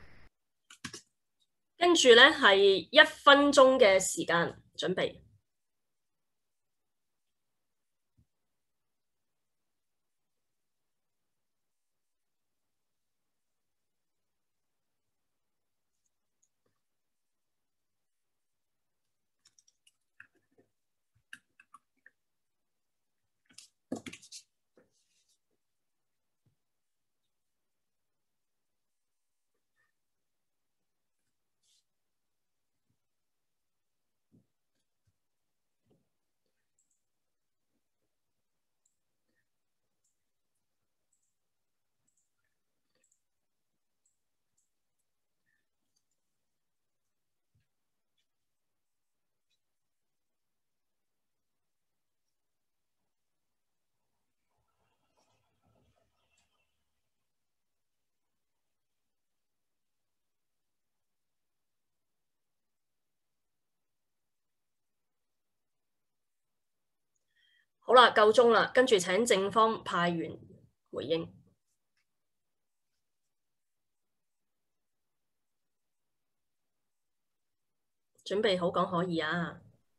跟住咧係1分鐘嘅時間準備。好啦，夠鐘啦，跟住請正方派員回應。準備好講可以啊。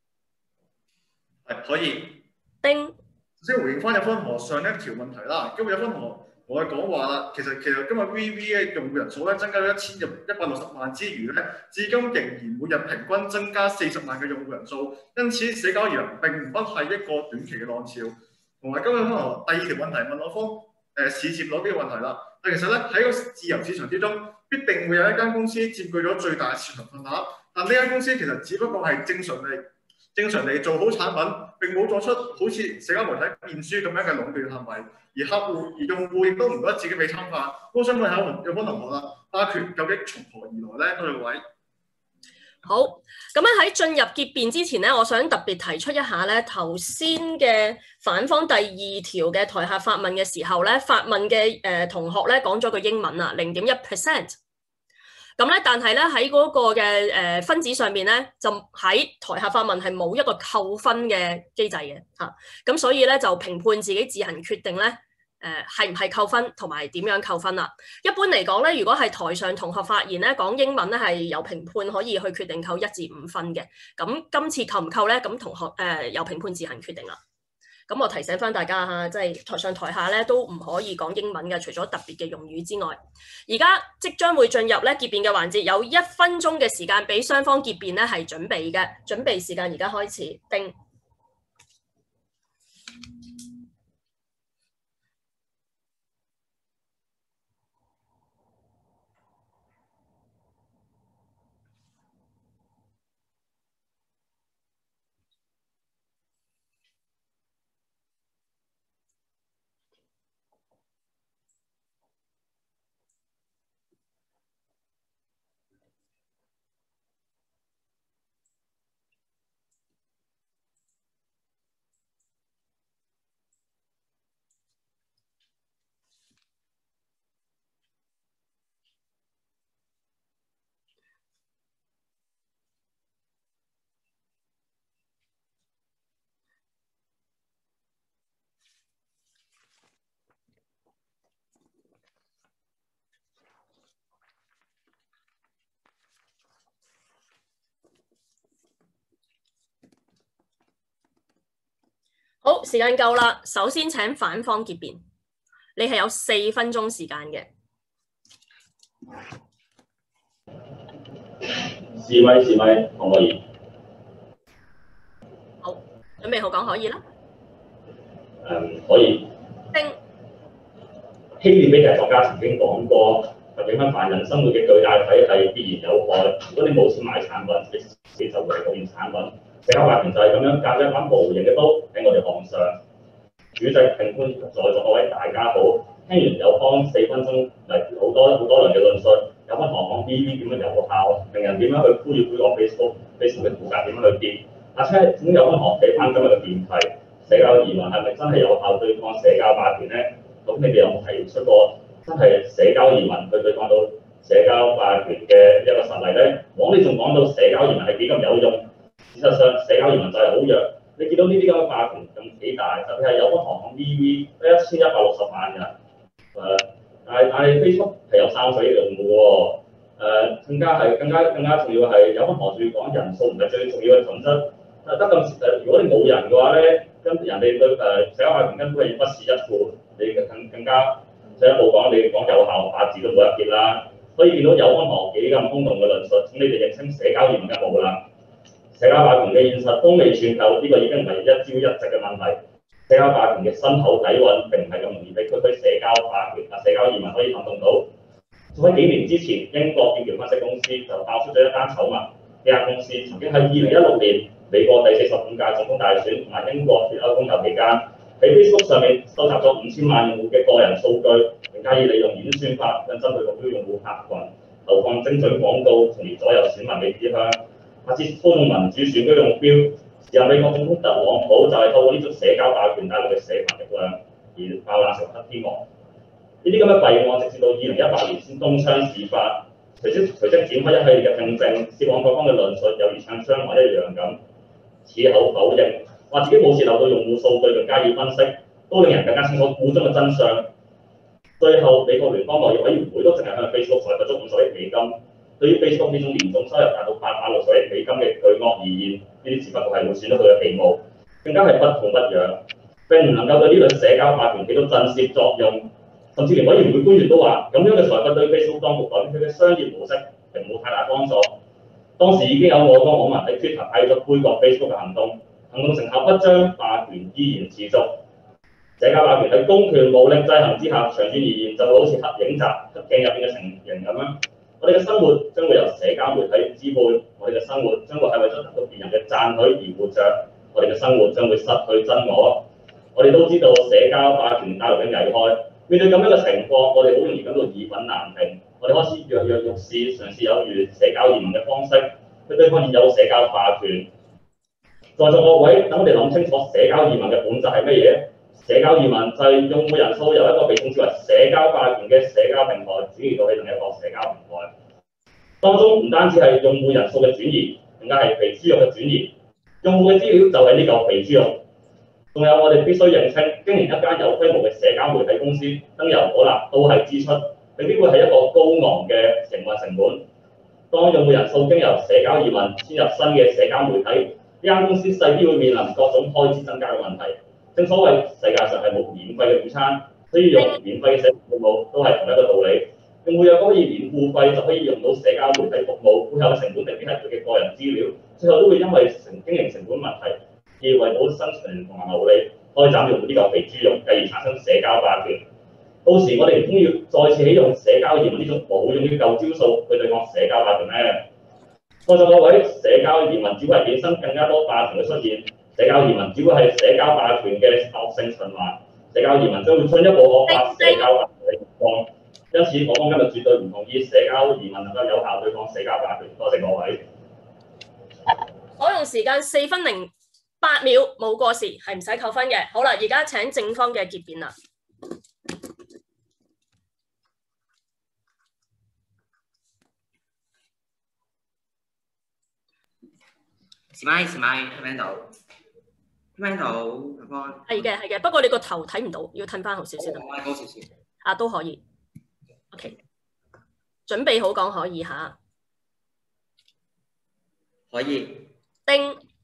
係可以。 叮。 先回應翻有分同學上一條問題啦。今日有分同學我係講話啦，其實今日 VV 嘅用戶人數咧增加咗1160萬之餘咧，至今仍然每日平均增加40萬嘅用戶人數，因此社交移民並不係一個短期嘅浪潮。同埋今日可能第二條問題問我方市佔率呢個問題啦，但其實咧喺個自由市場之中，必定會有一間公司佔據咗最大市場份額，但呢間公司其實只不過係正常地做好產品，並冇作出好似社交媒體面書咁樣嘅壟斷行為，而用戶亦都唔覺得自己被侵犯。我想問下有方同學啦，霸權究竟從何而來咧？多謝各位。 好，咁樣喺進入結辯之前咧，我想特別提出一下咧，頭先嘅反方第二條嘅台下發問嘅時候咧，發問嘅同學咧講咗句英文啊，0.1%。咁咧，但係咧喺嗰個嘅分子上面咧，就喺台下發問係冇一個扣分嘅機制嘅嚇，咁所以咧就評判自己自行決定咧，係唔係扣分同埋點樣扣分啦。一般嚟講咧，如果係台上同學發言咧講英文咧，係由評判可以去決定扣1至5分嘅。咁今次扣唔扣咧？咁同學由評判自行決定啦。咁我提醒翻大家嚇，即係台上台下咧都唔可以講英文嘅，除咗特別嘅用語之外。而家即將會進入咧結辯嘅環節，有1分鐘嘅時間俾雙方結辯咧係準備嘅。準備時間而家開始，叮。 時間夠啦。首先請反方結辯，你係有4分鐘時間嘅。 示威，可唔可以？ 好，準備好講可以啦。 可以。 丁。 希臘悲劇作家曾經講過，影響凡人生活嘅巨大體系必然有害。如果你冇錢買產品，你就會討厭產品。社交霸權就係咁樣夾咗一把無形嘅刀喺我哋項上。主席、評判在座各位大家好，聽完友邦4分鐘嚟好多輪嘅論述，有分行講 BB 點樣有效，名人點樣去呼籲推廣 Facebook 嘅股價點樣去跌。阿車，咁有分行睇翻今日嘅辯題，社交移民係咪真係有效對抗社交霸權咧？咁你哋有冇提出過真係社交移民去對抗到社交霸權嘅一個實例咧？你仲講到社交移民係幾咁有用，事實上社交移民就係好弱。你見到呢啲咁嘅霸權咁幾大，特別係有間行行 VV 得1160萬人，但係 Facebook 係有30億用戶喎，更加重要係有間行仲要講人數唔係最重要嘅準則，如果你冇人嘅話咧，跟人哋對社交霸權根本係不是一顧，你更加進一步講，你講有效法治都冇得結啦。所以見到有間行幾咁空洞嘅論述，咁你哋認清社交移民嘅冇啦。社交霸權嘅現實風靡全球，呢個已經唔係一朝一夕嘅問題。社交霸權嘅深厚底蘊並唔係咁容易俾區區社交霸權社交移民可以撼動到。早喺幾年之前，英國劍橋分析公司就爆出咗一單醜聞，呢間公司曾經喺2016年美國第45屆總統大選同埋英國脱歐公投期間，喺 Facebook 上面收集咗5000萬用戶嘅個人數據，並加以利用演算法，更針對目標用戶客群投放精準廣告，從而左右選民嘅指向。下次操縱民主選舉嘅目標，時任美國總統特朗普就係透過呢種社交霸權帶來嘅社群力量而爆冷成黑天鵝。呢啲咁嘅弊案，直至到2018年先東窗事發，隨即展開一系列嘅聽證，涉案各方嘅論述有如唱雙簧一樣咁，矢口否認，話自己冇泄漏到用戶數據，並加以分析，都令人更加清楚故中嘅真相。最後，美國聯邦貿易委員會都淨係向 Facebook 裁罰咗50億美金。對於 Facebook 呢種年總收入達到860億美金嘅巨鱷而言，呢啲只不過係會損到佢嘅皮毛，更加係不痛不癢，並唔能夠對呢類社交霸權起到震懾作用。甚至連委員會官員都話，咁樣嘅裁罰對 Facebook 當局改變佢嘅商業模式並冇太大幫助。當時已經有我國網民喺 Twitter 派咗杯葛 Facebook 嘅行動成效不彰，霸權依然持續。社交霸權喺公權武力制衡之下，長遠而言就會好似黑影集、黑鏡入邊嘅情形咁樣。我哋嘅生活將會由社交媒體支配，我哋嘅生活將會係為咗得到別人嘅讚許而活着，我哋嘅生活將會失去真我。我哋都知道社交霸權帶來嘅危害，面對咁樣嘅情況，我哋好容易感到義憤難平。我哋開始躍躍欲試，嘗試有如社交移民嘅方式去對抗現有社交霸權。在座各位，等我哋諗清楚社交移民嘅本質係乜嘢？社交移民就係用戶人數由一個被稱之為社交霸權嘅社交平台轉移到去另一個社交平台，當中唔單止係用戶人數嘅轉移，更加係肥豬肉嘅轉移。用戶嘅資料就係呢嚿肥豬肉。仲有我哋必須認清，經營一間有規模嘅社交媒體公司，燈油火蠟都係支出，未必會係一個高昂嘅營運成本。當用戶人數經由社交移民遷入新嘅社交媒體，呢間公司勢必會面臨各種開支增加嘅問題。正所謂世界上係冇免費嘅午餐，所以用免費嘅社交服務都係同一個道理。用戶若果可以免付費就可以用到社交媒體服務，背後嘅成本未必係佢嘅個人資料，最後都會因為經營成本問題而為保生存同埋牟利，開斬用呢嚿肥豬肉，繼而產生社交霸權。到時我哋唔通要再次起用社交移民呢種冇用嘅舊招數去對抗社交霸權咩？在座各位，社交移民只會係衍生更加多霸權嘅出現。社交移民只會係社交霸權嘅惡性循環，社交移民將會進一步惡化社交霸權嘅情況。因此，我方今日絕對唔同意社交移民能夠有效對抗社交霸權。多謝各位。 可用時間4分08秒，冇過時，係唔使扣分嘅。好啦，而家請正方嘅結辯啦。 是咪？聽到？聽到？ 係嘅，不過你個頭睇唔到，要褪翻好少少。 我高少少。 啊，都可以。OK， 準備好講可以嚇。 可以。 丁。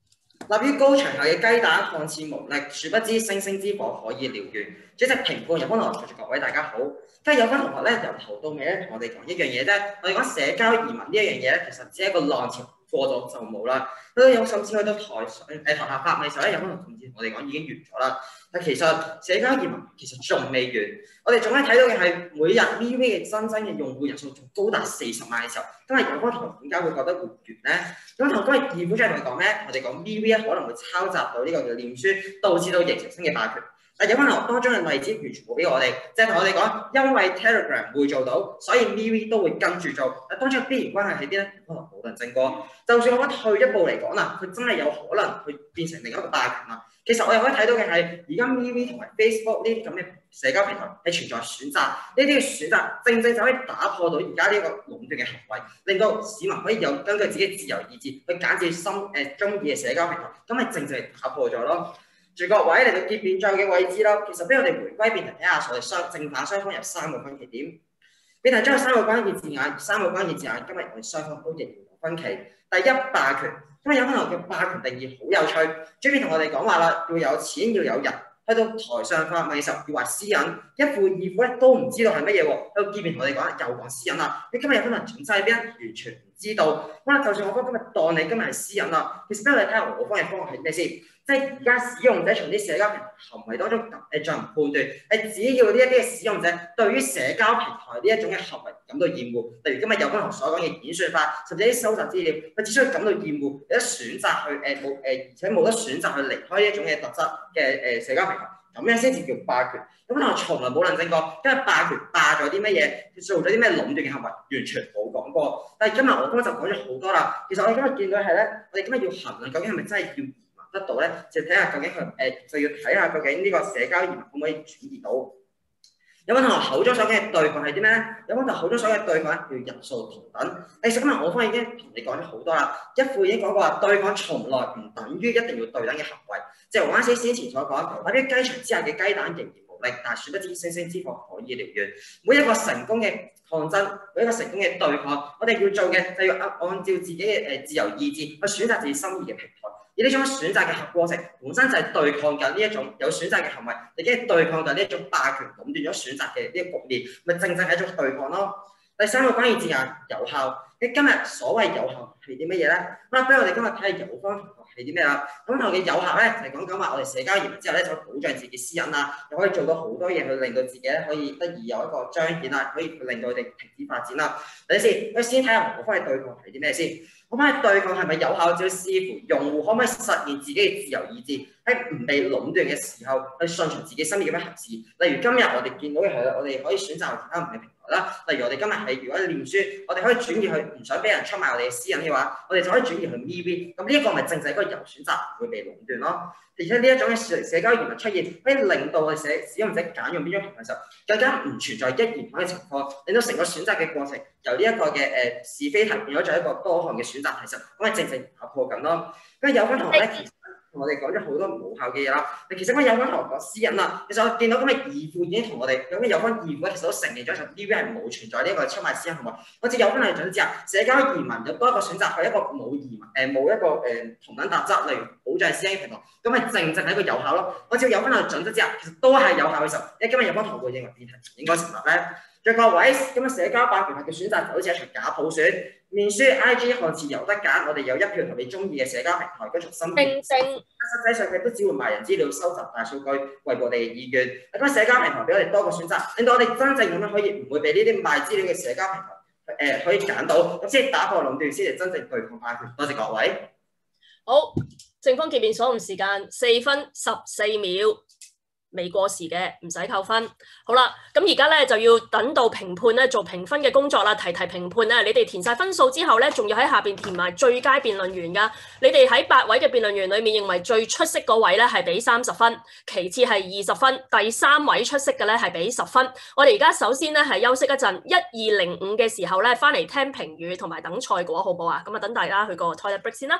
立於高牆下嘅雞蛋看似無力，殊不知星星之火可以燎原。主席評判有分同學，各位大家好。跟住有分同學咧，由頭到尾咧，同我哋講一樣嘢啫。我哋講社交移民呢一樣嘢咧，其實只係一個浪潮，過咗就冇啦。有甚至去到台下發問嘅時候咧，有分同學甚至同我哋講已經完咗啦。但其實社交移民其實仲未完，我哋仲可以睇到嘅係每日 MeWe 嘅真嘅用戶人數仲高達40萬嘅時候，今日有分同學點解會覺得會完咧？咁同今日二本章同佢講咩？我哋講 MeWe 可能會抄襲到呢個嘅臉書，導致到形成新嘅霸權。但有分同學當中嘅例子完全冇俾我哋，即係同我哋講，因為 Telegram 會做到，所以 MeWe 都會跟住做。當中嘅必然關係喺邊咧？可能冇人證過。就算我覺得退一步嚟講啦，佢真係有可能去變成另一個霸權啦。其實我又可以睇到嘅係，而家 MeWe 同埋 Facebook 呢啲咁嘅社交平台係存在選擇，呢啲嘅選擇正正就可以打破到而家呢個壟斷嘅行為，令到市民可以有根據自己嘅自由意志去揀自己中意嘅社交平台，咁咪正正係打破咗咯。住各位嚟到結辯仗嘅位置啦，其實俾我哋回歸辯題睇下，我哋正反雙方有3個分歧點。辯題將有3個關鍵字眼，3個關鍵字眼今日我哋雙方都仍然有分歧。第一，霸權。因為有可能嘅霸權定義好有趣，主編同我哋講話啦，要有錢要有人，去到台上發問嘅時候要話私隱，一副二副咧都唔知道係乜嘢喎，到見面同我哋講又講私隱啦，你今日有可能總掣邊完全唔知道，哇！就算我方今日當你今日係私隱啦，其實俾我哋睇下我方嘅方案係咩先。即係而家使用者從啲社交平台行為當中進行判斷，係只要呢一啲嘅使用者對於社交平台呢一種嘅行為感到厭惡，例如今日有分同所講嘅演算法，甚至啲收集資料，佢只需要感到厭惡，有得選擇去而且冇得選擇去離開呢一種嘅特質嘅社交平台，咁樣先至叫霸權。咁但係從來冇人證過，因為霸權霸咗啲乜嘢，做咗啲咩壟斷嘅行為，完全冇講過。但係今日我剛就講咗好多啦。其實我哋今日見到係咧，我哋今日要衡量究竟係咪真係要得到咧，就睇下究竟佢就要睇下究竟呢個社交移民可唔可以轉移到？有冇同學口中所講嘅對抗係啲咩咧？有冇同學口中所講嘅對抗叫人數同等？其實今日我方已經同你講咗好多啦，一副已經講過話對抗從來唔等於一定要對等嘅行為，即係我啱先前所講，喺啲雞場之下嘅雞蛋仍然無力，但係殊不知星星之火可以燎原。每一個成功嘅抗爭，每一個成功嘅對抗，我哋要做嘅就要按照自己嘅自由意志去選擇自己心意嘅平台。而呢種選擇嘅過程本身就係對抗緊呢一種有選擇嘅行為，已經係對抗緊呢一種霸權壟斷咗選擇嘅呢個局面，咪正正係一種對抗咯。第3個關鍵字眼有效。你今日所謂有效係啲乜嘢咧？咁啊，俾我哋今日睇下有方同學係啲咩啦。咁同學嘅有效咧，就係講緊話我哋社交移民之後咧，就可以保障自己私隱啦，又可以做到好多嘢去令到自己咧可以得以有一個彰顯啦，可以令到佢哋停止發展啦。等陣先，我先睇下我方嘅對抗係啲咩先。我方嘅對抗係咪有效，就要視乎用戶可唔可以實現自己嘅自由意志，喺唔被壟斷嘅時候去順從自己心意咁樣行事。例如今日我哋見到嘅係我哋可以選擇其他唔同嘅平台啦。例如我哋今日係如果念書，我哋可以轉移去唔想俾人出賣我哋嘅私隱嘅話，我哋就可以轉移去 MeWe。咁呢一個咪正正係一個有選擇，唔會被壟斷咯。而且呢一種嘅社交移民出現，可以令到我哋使用者揀用邊種平台嘅時候，更加唔存在一言堂嘅情況，令到成個選擇嘅過程由呢一個嘅是非題變咗做一個多項嘅選擇題，其實咁係正正打破緊咯。咁有分同學咧，其實同我哋講咗好多無效嘅嘢啦。其實咁有分同學講私隱啦，其實我見到咁嘅二副已經同我哋咁嘅有分二副其實都承認咗，就 MeWe 係冇存在呢一個出賣私隱行為。我知有分係準之下，社交移民有多一個選擇係一個冇移民冇一個同等特質，例如保障私隱嘅平台，咁係正正係一個有效咯。我知有分係準則之下，其實都係有效嘅時候，因為今日有分同學會認為辯題應該成立咧。在各位咁嘅社交霸權嘅選擇就好似一場假普選，面書 IG 看似有得揀，我哋有一票同你中意嘅社交平台跟從心意。實際上佢都只會賣人資料、收集大數據，為我哋嘅意願。咁社交平台俾我哋多個選擇，令到我哋真正咁樣可以唔會被呢啲賣資料嘅社交平台可以揀到，咁先打破壟斷，先係真正對抗霸權。多謝各位。 好，正方結辯所用時間4分14秒。未過時嘅唔使扣分。好啦，咁而家咧就要等到評判咧做評分嘅工作啦，提評判咧，你哋填晒分數之後咧，仲要喺下邊填埋最佳辯論員噶。你哋喺8位嘅辯論員裏面認為最出色嗰位咧係俾30分，其次係20分，第3位出色嘅咧係俾10分。我哋而家首先咧係休息一陣，12:05嘅時候咧翻嚟聽評語同埋等賽果，好唔好啊？咁啊，等大家去個 toilet break 先啦。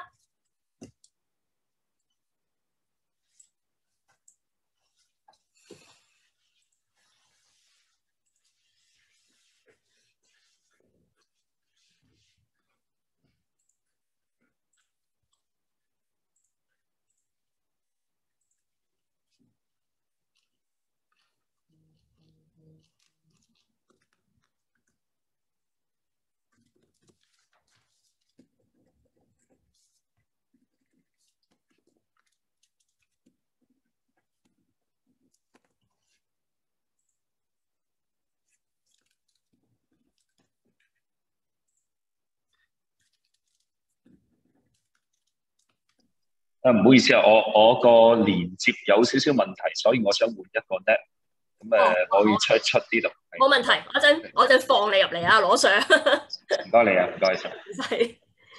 唔好意思啊，我個連接有少少問題，所以我想換一個 net， 咁可以出啲度。 冇問題，我陣放你入嚟啊，羅 Sir。 唔該你啊，唔該晒。 唔使。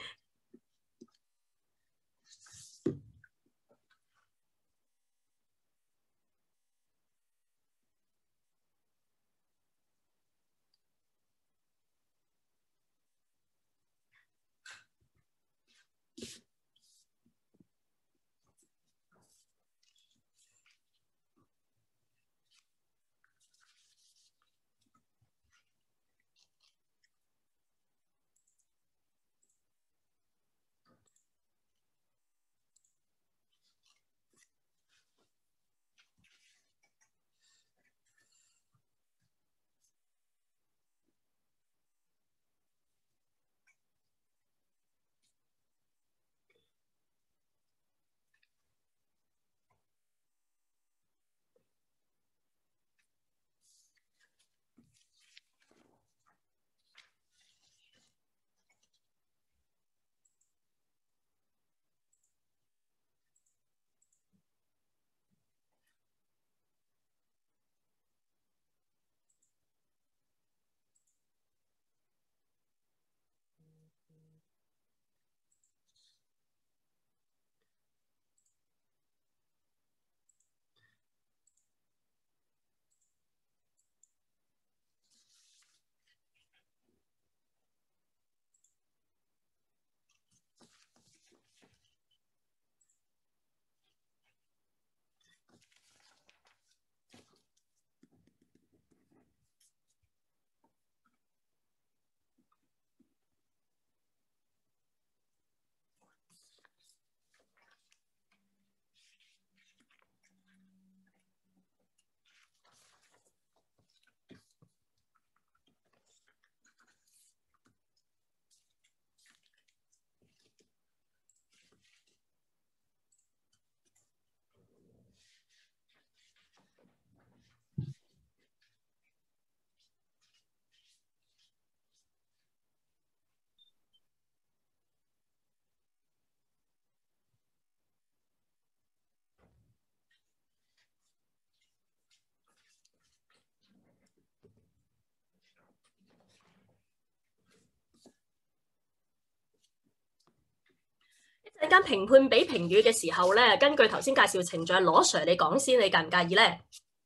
陣間評判俾評語嘅時候咧，根據頭先介紹程序，羅 Sir 你講先，你介唔介意咧？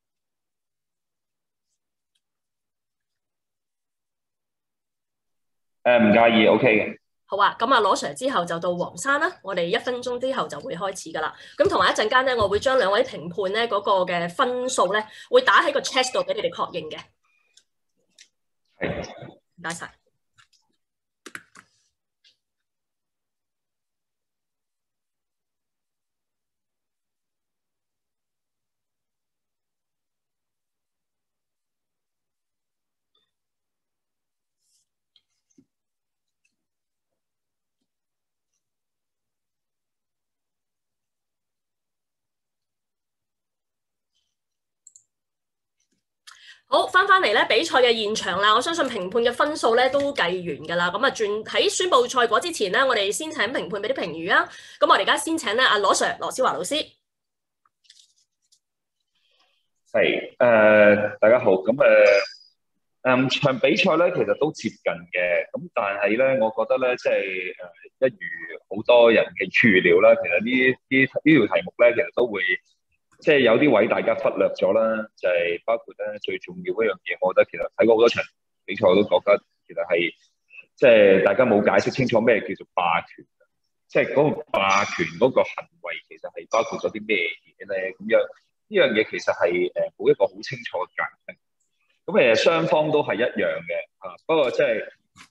唔介意 ，OK 嘅。 好啊，咁啊，羅 Sir 之後就到黃生啦，我哋1分鐘之後就會開始噶啦。咁同埋一陣間咧，我會將兩位評判咧嗰個嘅分數咧，會打喺個 chat 度俾你哋確認嘅。 係。 唔該晒。好，翻嚟咧比賽嘅現場啦，我相信評判嘅分數咧都計完㗎啦。咁啊，轉喺宣佈賽果之前咧，我哋先請評判俾啲評語啊。咁我哋而家先請咧阿羅 Sir 羅小華老師。 係大家好。咁場比賽咧其實都接近嘅，咁但係咧，我覺得咧即係一如好多人嘅預料啦，其實呢條題目咧，其實都會。即係有啲位大家忽略咗啦，就係包括咧最重要嗰樣嘢，我覺得其實睇過好多場比賽，我都覺得其實係即係大家冇解釋清楚咩叫做霸權，即係嗰個霸權嗰個行為其實係包括咗啲咩嘢咧？咁樣呢樣嘢其實係冇一個好清楚嘅界定。咁雙方都係一樣嘅嚇，不過即係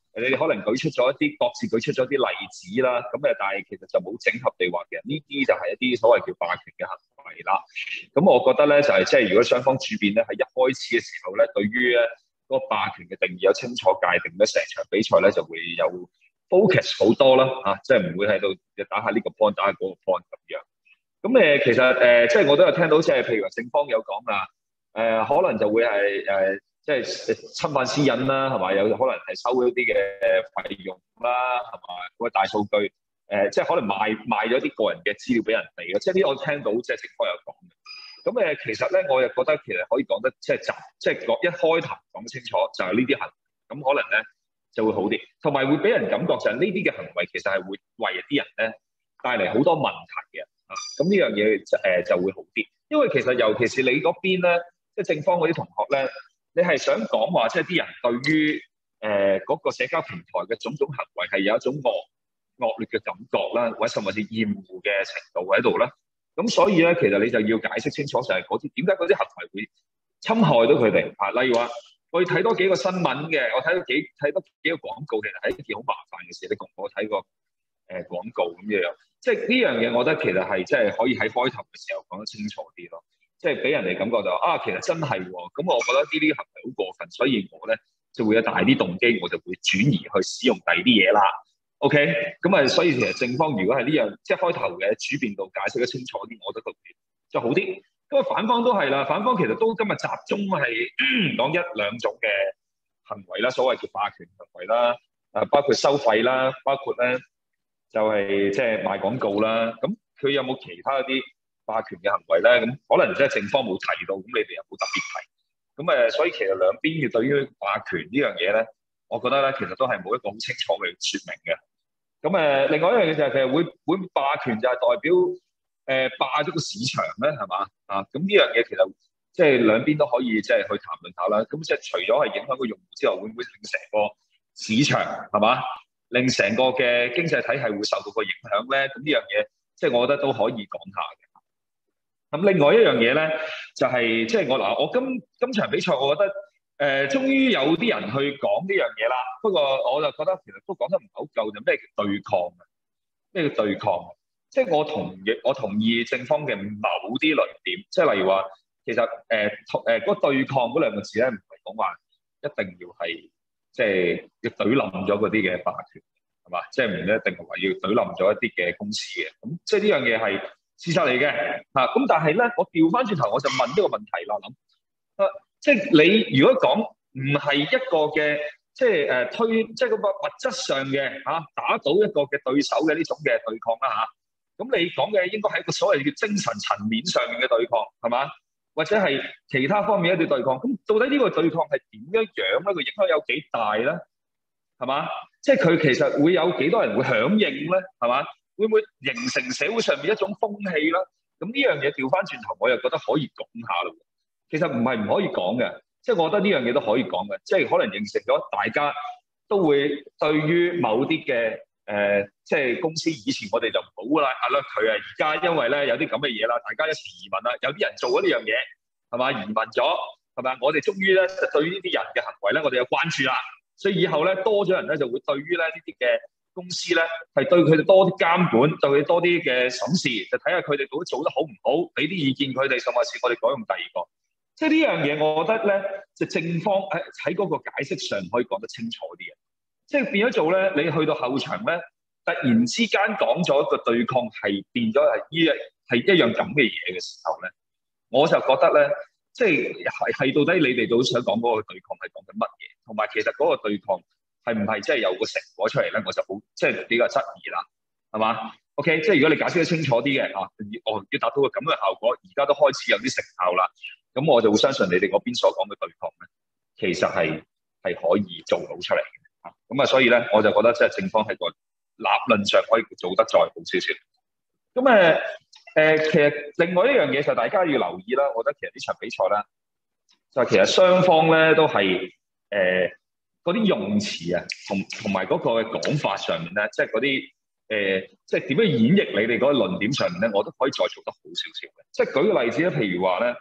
你哋可能各自舉出咗一啲例子啦，咁但係其實就冇整合地話嘅，呢啲就係一啲所謂叫霸權嘅行為啦。咁我覺得咧就係即係如果雙方主辯咧喺一開始嘅時候咧，對於咧嗰個霸權嘅定義有清楚界定咧，成場比賽咧就會有 focus 好多啦嚇，即係唔會喺度打下呢個 point 打下嗰個 point 咁樣。咁其實即係我都有聽到，即係譬如話正方有講啦，可能就會係即係侵犯私隱啦，係嘛？有可能係收一啲嘅費用啦，係嘛？嗰個大數據即係可能賣咗啲個人嘅資料俾人哋嘅，即係呢我聽到即係正方有講嘅。咁其實咧，我又覺得其實可以講得即係一開頭講得清楚，就係呢啲行為，咁可能咧就會好啲，同埋會俾人感覺就係呢啲嘅行為其實係會為一啲人咧帶嚟好多問題嘅。咁呢樣嘢就會好啲，因為其實尤其是你嗰邊咧，即係正方嗰啲同學咧，你係想講話，即係啲人對於嗰個社交平台嘅種種行為係有一種惡劣嘅感覺啦，或者甚至是厭惡嘅程度喺度啦。咁所以咧，其實你就要解釋清楚就係嗰啲點解嗰啲行為會侵害到佢哋啊。例如話，我要睇多幾個新聞嘅，我睇多幾個廣告，其實係一件好麻煩嘅事。你同我睇個廣告咁樣。即係呢樣嘢，我覺得其實係即係可以喺開頭嘅時候講得清楚啲咯。即係俾人哋感覺就其實真係喎。咁我覺得呢啲行為好過分，所以我咧就會有大啲動機，我就會轉移去使用第二啲嘢啦。OK， 咁所以其實正方如果係呢樣即係開頭嘅主辯度解釋得清楚啲，我覺得就好啲。咁反方都係啦，反方其實都今日集中係講一兩種嘅行為啦，所謂叫霸權行為啦，包括收費啦，包括咧就係即係賣廣告啦。咁佢有冇其他一啲霸權嘅行為咧？咁可能即係正方冇提到，咁你哋又冇特別提。咁所以其實兩邊要對於霸權呢樣嘢咧，我覺得咧其實都係冇一個好清楚嘅説明嘅。咁另外一樣嘢就係其實會霸權就係代表霸咗個市場咧，係嘛啊？咁呢樣嘢其實即係兩邊都可以即係去談論下啦。咁即係除咗係影響個用戶之外，會唔會令成個市場係嘛，令成個嘅經濟體系會受到個影響咧？咁呢樣嘢即係我覺得都可以講下嘅。咁另外一樣嘢咧就係即係我今場比賽，我覺得。終於有啲人去講呢樣嘢啦，不過我就覺得其實都講得唔係好夠，就咩叫對抗啊？咩叫對抗？即係我同意正方嘅某啲論點，即係例如話，其實嗰對抗嗰兩個字咧，唔係講話一定要係即係要懟冧咗嗰啲嘅霸權，係嘛？即係唔一定係話要懟冧咗一啲嘅公司嘅，咁即係呢樣嘢係事實嚟嘅嚇。咁但係咧，我調翻轉頭我就問呢個問題啦，諗即係你如果講唔係一個嘅，即係即係嗰個物質上嘅打倒一個嘅對手嘅呢種嘅對抗啦嚇，咁你講嘅應該係一個所謂叫精神層面上面嘅對抗係嘛？或者係其他方面一啲對抗，咁到底呢個對抗係點樣樣咧？個影響有幾大咧？係嘛？即係佢其實會有幾多人會響應咧？係嘛？會唔會形成社會上面一種風氣咧？咁呢樣嘢調翻轉頭，我又覺得可以講下咯。其實唔係唔可以講嘅，即係我覺得呢樣嘢都可以講嘅，即係可能形成咗大家都會對於某啲嘅即係公司以前我哋就唔好啦，佢而家因為咧有啲咁嘅嘢啦，大家一齊移民啦，有啲人做咗呢樣嘢係嘛，移民咗係咪？我哋終於咧對於呢啲人嘅行為咧，我哋有關注啦，所以以後咧多咗人咧就會對於咧呢啲嘅公司咧係對佢哋多啲監管，對佢多啲嘅審視，就睇下佢哋到底做得好唔好，俾啲意見佢哋，甚至我哋改用第二個。即係呢樣嘢，我覺得咧，就正方喺嗰個解釋上可以講得清楚啲嘅。即係變咗做咧，你去到後場咧，突然之間講咗一個對抗係變咗係一樣咁嘅嘢嘅時候咧，我就覺得咧，即係到底你哋都想講嗰個對抗係講緊乜嘢？同埋其實嗰個對抗係唔係真係有個成果出嚟咧？我就好即係比較質疑啦，係嘛 ？OK， 即係如果你解釋得清楚啲嘅要達到個咁嘅效果，而家都開始有啲成效啦。咁我就會相信你哋嗰邊所講嘅對抗咧，其實係可以做到出嚟嘅。咁所以咧，我就覺得即係正方喺個立論上可以做得再好少少。咁其實另外一樣嘢就大家要留意啦。我覺得其實呢場比賽咧，就其實雙方咧都係嗰啲用詞啊，同埋嗰個嘅講法上面咧，即係嗰啲即係點樣演繹你哋嗰個論點上面咧，我都可以再做得好少少嘅。即係舉個例子咧，譬如話咧。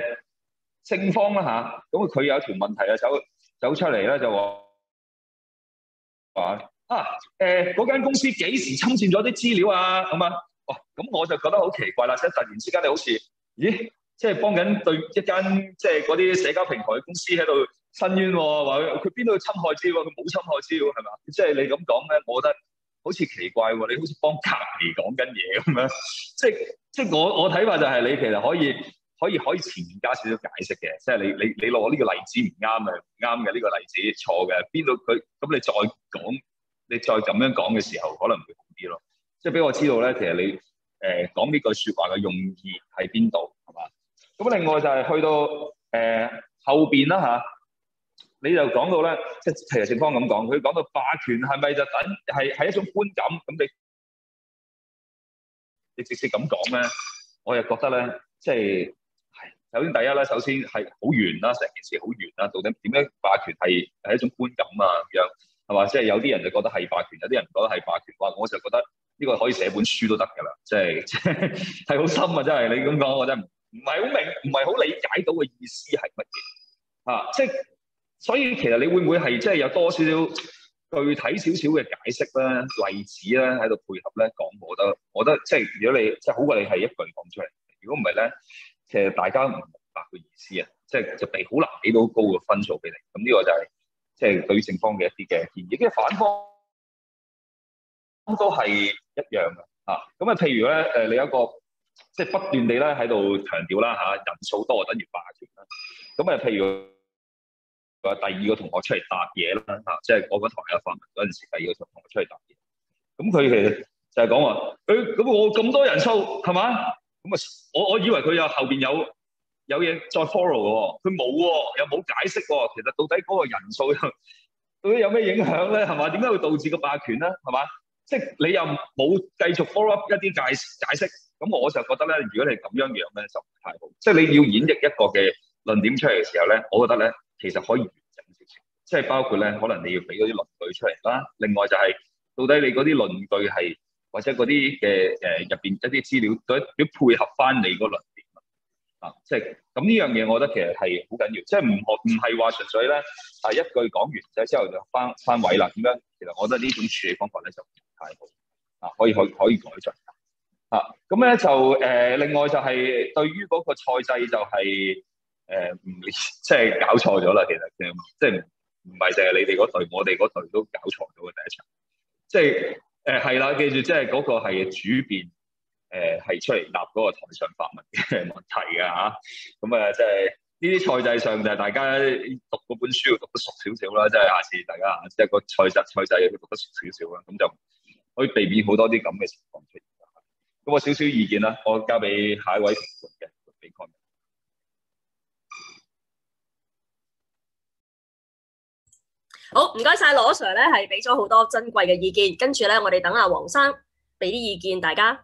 正方啦嚇，咁佢有一條問題啊走出嚟咧就話話嗰間公司幾時侵佔咗啲資料啊咁啊？哇！咁我就覺得好奇怪啦，即係突然之間你好似，咦？即係幫緊對一間即係嗰啲社交平台嘅公司喺度申冤喎，話佢邊度侵害資料？佢冇侵害資料係咪？即係你咁講咧，我覺得好似奇怪喎，你好似幫隔離講緊嘢咁樣。即係我睇法就係你其實可以前面加少少解釋嘅，即係你攞呢個例子唔啱嘅呢個例子錯嘅，邊度佢咁你再講，你再咁樣講嘅時候可能會好啲咯。即係俾我知道咧，其實你講呢句説話嘅用意喺邊度係嘛？咁另外就係去到後邊啦嚇，你就講到咧，即係其實正方咁講，佢講到霸權係咪就等係一種觀感？咁你直接咁講咧，我又覺得咧，即係首先第一咧，首先係好圓啦，成件事好圓啦，到底點樣霸權係一種觀感啊咁樣係嘛？即係有啲人就覺得係霸權，有啲人覺得係霸權，哇！我就覺得呢個可以寫本書都得㗎啦，即係好深啊！真係你咁講，我真係唔係好明，唔係好理解到嘅意思係乜嘢啊？即係所以其實你會唔會係即係有多少少具體少少嘅解釋咧、例子咧喺度配合咧講？我覺得即係如果你即係好過你係一句講出嚟，如果唔係咧，其實大家唔明白個意思啊，即係就好難俾到高嘅分數俾你。咁呢個就係即係對正方嘅一啲嘅建議，跟住反方都係一樣嘅啊。咁啊，譬如咧你有一個即係不斷地咧喺度強調啦嚇，人數多就等於霸權啦。咁啊，譬如第二個同學出嚟答嘢啦嚇，即係我嗰台有發文嗰陣時，第二個同學出嚟答嘢，咁佢其實就係講話，咁我咁多人數係嘛？咁啊，我以為佢有後邊有嘢再 follow 嘅喎，佢冇喎，又冇解釋喎。其實到底嗰個人數到底有咩影響咧？係嘛？點解會導致個霸權咧？係嘛？即係你又冇繼續 follow up 一啲解釋，咁我就覺得咧，如果你咁樣樣咧就唔太好。即係你要演繹一個嘅論點出嚟嘅時候咧，我覺得咧其實可以完整少少，即係包括咧可能你要俾嗰啲論據出嚟啦。另外就係到底你嗰啲論據係或者嗰啲嘅入邊一啲資料，要配合翻你個論點啊。即係咁呢樣嘢，我覺得其實係好緊要，即係唔係話純粹咧係一句講完之後就翻位啦咁樣。其實我覺得呢種處理方法咧就唔太好啊，可以改進啊。咁咧就另外就係對於嗰個賽制就係即係搞錯咗啦。其實即係唔係淨係你哋嗰隊，我哋嗰隊都搞錯咗嘅第一場。即係係啦，記住即係嗰個係主辯係出嚟立嗰個台上發文嘅問題㗎嚇。咁即係呢啲賽制上就係大家讀嗰本書要讀得熟少少啦。即係下次大家即係個賽制要讀得熟少少啦，咁就可以避免好多啲咁嘅情況出現。咁我少少意見啦，我交俾下一位評判嘅俾講。 好，唔該晒羅 Sir 咧，係俾咗好多珍貴嘅意見。跟住咧，我哋等阿黃生俾啲意見大家。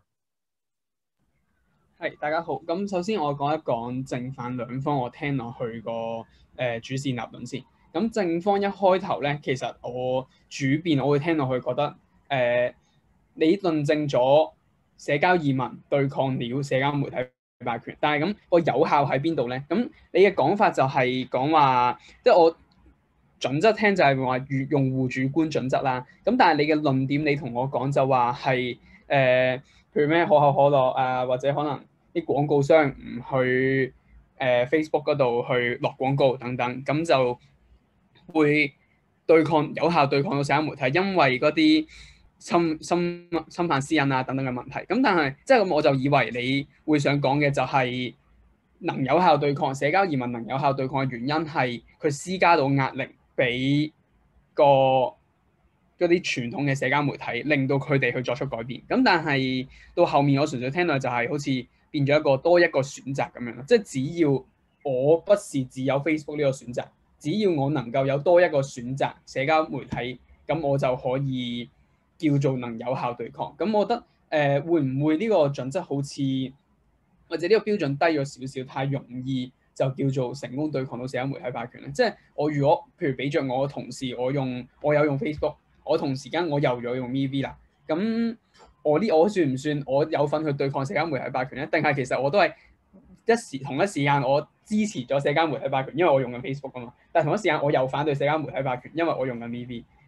係，大家好。咁首先我講一講正反兩方，我聽落去個主線立論先。咁正方一開頭咧，其實我主辯我會聽落去覺得你論證咗社交移民對抗了社交媒體霸權，但係咁個有效喺邊度咧？咁你嘅講法就係講話，即係我準則聽就係話用戶主觀準則啦。咁但係你嘅論點，你同我講就話係譬如咩可口可樂啊，或者可能啲廣告商唔去Facebook 嗰度去落廣告等等，咁就會有效對抗到社交媒體，因為嗰啲侵犯私隱啊等等嘅問題。咁但係即係咁，我就以為你會想講嘅就係能有效對抗社交移民，能有效對抗嘅原因係佢施加到壓力俾嗰啲傳統嘅社交媒體，令到佢哋去作出改變。咁但係到後面我純粹聽到就係好似變咗多一個選擇咁樣咯，即係只要我不是只有 Facebook 呢個選擇，只要我能夠有多一個選擇社交媒體，咁我就可以叫做能有效對抗。咁我覺得會唔會呢個準則好似或者呢個標準低咗少少，太容易就叫做成功對抗到社交媒體霸權咧？即係我如果譬如俾着我嘅同事，我有用 Facebook， 我同時間我又有用 MeWe 啦，咁我算唔算我有份去對抗社交媒體霸權咧？定係其實我都係同一時間我支持咗社交媒體霸權，因為我用緊 Facebook 啊嘛。但係同一時間我又反對社交媒體霸權，因為我用緊 MeWe。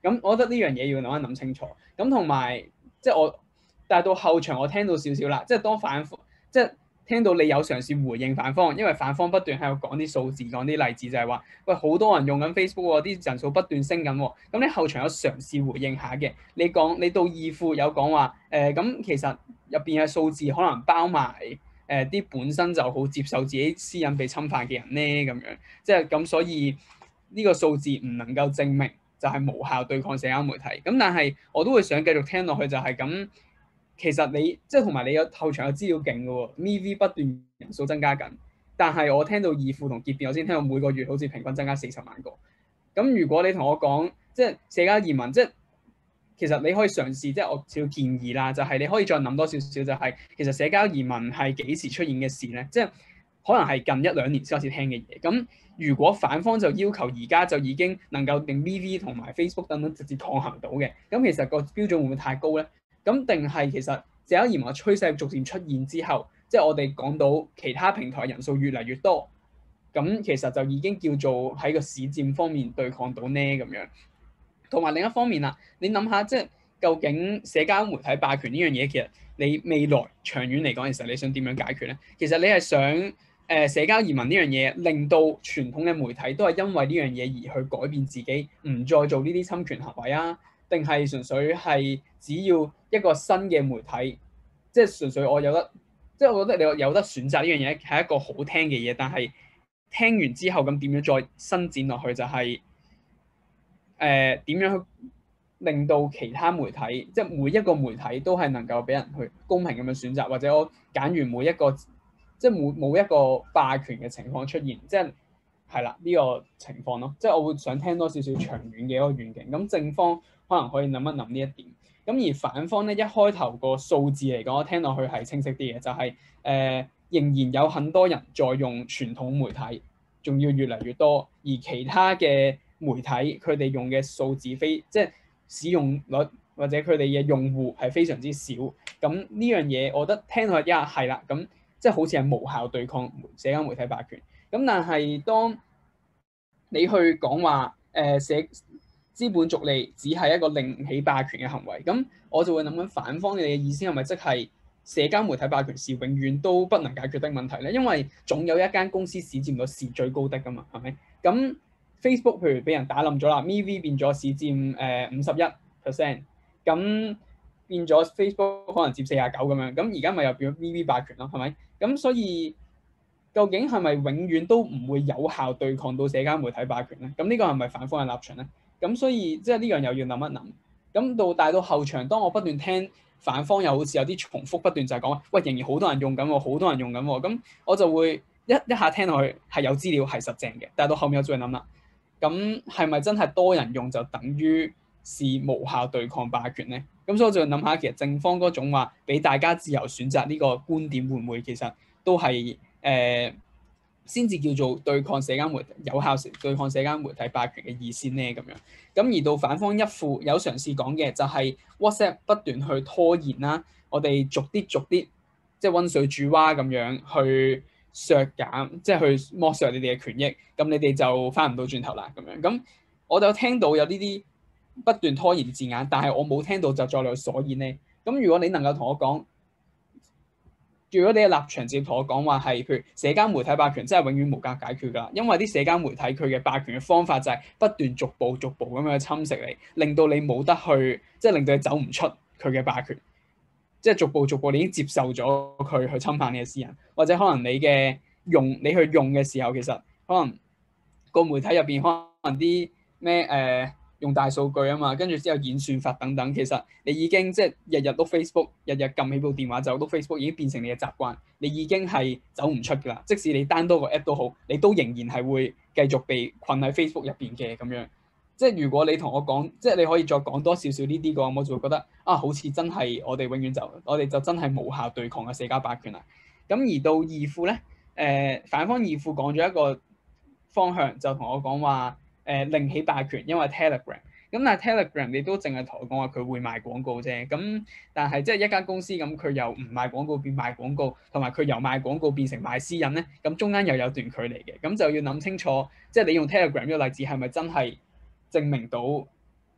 咁我覺得呢樣嘢要諗一諗清楚。咁同埋即係我，但係到後場我聽到少少啦，即係當反方即係聽到你有嘗試回應反方，因為反方不斷喺度講啲數字，講啲例子，就係話喂好多人用緊 Facebook 喎，啲人數不斷升緊喎。咁你後場有嘗試回應下嘅，你到義父有講話咁其實入邊嘅數字可能包埋啲本身就好接受自己私隱被侵犯嘅人咧，咁樣即係咁，所以呢個數字唔能夠證明就係無效對抗社交媒體。咁但係我都會想繼續聽落去，就係咁。其實你即係同埋你有後場嘅資料勁嘅喎 ，MV 不斷人數增加緊，但係我聽到義父同結辯，我先聽到每個月好似平均增加40萬個。咁如果你同我講即係社交移民，即係其實你可以嘗試，即係我少建議啦，就係你可以再諗多少少，就係其實社交移民係幾時出現嘅事咧？即係可能係近1-2年先開始聽嘅嘢。咁如果反方就要求而家就已經能夠令 MV 同埋 Facebook 等等直接抗衡到嘅，咁其實個標準會唔會太高咧？咁定係其實社交移民嘅趨勢逐漸出現之後，即係我哋講到其他平台人數越嚟越多，咁其實就已經叫做喺個市佔方面對抗到呢咁樣。同埋另一方面啦，你諗下即係究竟社交媒體霸權呢樣嘢，其實你未來長遠嚟講，其實你想點樣解決咧？其實你係想社交移民呢樣嘢令到傳統嘅媒體都係因為呢樣嘢而去改變自己，唔再做呢啲侵權行為啊？定係純粹係只要一個新嘅媒體，即係純粹我有得，即係我覺得你有得選擇呢樣嘢係一個好聽嘅嘢，但係聽完之後咁點樣再伸展落去就係點樣去令到其他媒體，即係每一個媒體都係能夠俾人去公平咁樣選擇，或者我揀完每一個，即係冇一個霸權嘅情況出現，即係啦呢個情況咯。即係我會想聽多少少長遠嘅一個願景。咁正方可能可以諗一諗呢一點。咁而反方咧，一開頭個數字嚟講，我聽落去係清晰啲嘅，就係仍然有很多人在用傳統媒體，仲要越嚟越多，而其他嘅媒體佢哋用嘅數字即係使用率或者佢哋嘅用戶係非常之少。咁呢樣嘢，我覺得聽落去係啦，咁即係好似係無效對抗社交媒體霸權。咁但係當你去講話資本逐利只係一個另起霸權嘅行為，咁我就會諗緊反方你嘅意思係咪即係社交媒體霸權是永遠都不能解決的問題咧？因為總有一間公司市佔率是最高的㗎嘛，係咪？咁 Facebook 譬如俾人打冧咗啦 ，MV 變咗市佔51%，咁變咗 Facebook 可能佔49咁樣，咁而家咪又變咗 MV 霸權咯，係咪？咁所以究竟係咪永遠都唔會有效對抗到社交媒體霸權咧？咁呢個係咪反方嘅立場咧？咁所以即係呢樣又要諗一諗。咁大到後場，當我不斷聽反方又好似有啲重複不斷就係講，喂仍然好多人用緊喎，好多人用緊喎。咁我就會一下聽落去係有資料係實正嘅，但係到後面我再諗啦。咁係咪真係多人用就等於是無效對抗霸權咧？咁所以我就諗下，其實正方嗰種話俾大家自由選擇呢個觀點，會唔會其實都係先至叫做對抗社交媒體有效對抗社交媒體霸權嘅意思咧？咁樣咁而到反方一副有嘗試講嘅就係 WhatsApp 不斷去拖延啦，我哋逐啲即係溫水煮蛙咁樣去削減，即係去剝削你哋嘅權益，咁你哋就翻唔到轉頭啦咁樣。咁我就聽到有呢啲不斷拖延字眼，但係我冇聽到就再來所以咧。咁如果你能夠同我講，如果你嘅立場直接同我講話係，譬如社交媒體霸權真係永遠無法解決㗎，因為啲社交媒體佢嘅霸權嘅方法就係不斷逐步咁樣侵蝕你，令到你冇得去，即係令到你走唔出佢嘅霸權，即係逐步你已經接受咗佢去侵犯你嘅私隱，或者可能你去用嘅時候，其實可能個媒體入邊可能啲咩用大數據啊嘛，跟住之後演算法等等，其實你已經即係日日碌 Facebook，日日撳起部電話就碌 Facebook，已經變成你嘅習慣，你已經係走唔出㗎啦。即使你 down 多個 app 都好，你都仍然係會繼續被困喺 Facebook 入邊嘅咁樣。即係如果你同我講，即係你可以再講多少少呢啲嘅，我就會覺得好似真係我哋就真係無效對抗嘅社交霸權啦。咁而到義父咧，反方義父講咗一個方向，就同我講話。另起霸權，因為 Telegram 咁，但係 Telegram 你都淨係同我講話佢會賣廣告啫。咁但係即係一間公司咁，佢由唔賣廣告變賣廣告，同埋佢由賣廣告變成賣私隱咧，咁中間又有段距離嘅。咁就要諗清楚，即係你用 Telegram 呢個例子係咪真係證明到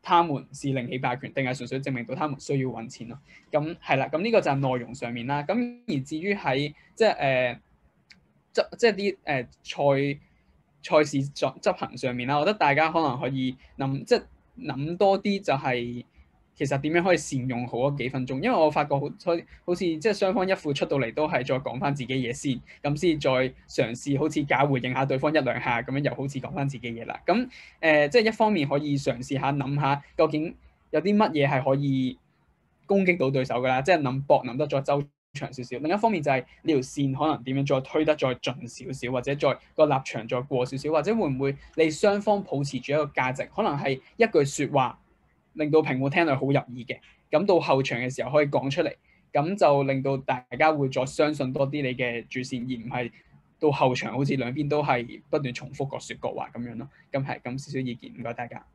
他們是另起霸權，定係純粹證明到他們需要揾錢咯？咁係啦，咁呢個就係內容上面啦。咁而至於喺即係啲賽事執行上面啦，我覺得大家可能可以諗多啲，就係其實點樣可以善用好嗰幾分鐘。因為我發覺好似即係雙方一副出到嚟都係再講翻自己嘢先，咁先再嘗試好似假回應下對方一兩下，咁樣又好似講翻自己嘢啦。咁即係一方面可以嘗試下諗下究竟有啲乜嘢係可以攻擊到對手㗎啦，即係諗得再周長少少。另一方面就係呢條線可能點樣再推得再盡少少，或者再個立場再過少少，或者會唔會你雙方保持住一個價值，可能係一句説話令到評判聽落好入耳嘅，咁到後場嘅時候可以講出嚟，咁就令到大家會再相信多啲你嘅主線，而唔係到後場好似兩邊都係不斷重複各説各話咁樣咯。咁係咁少少意見，唔該大家。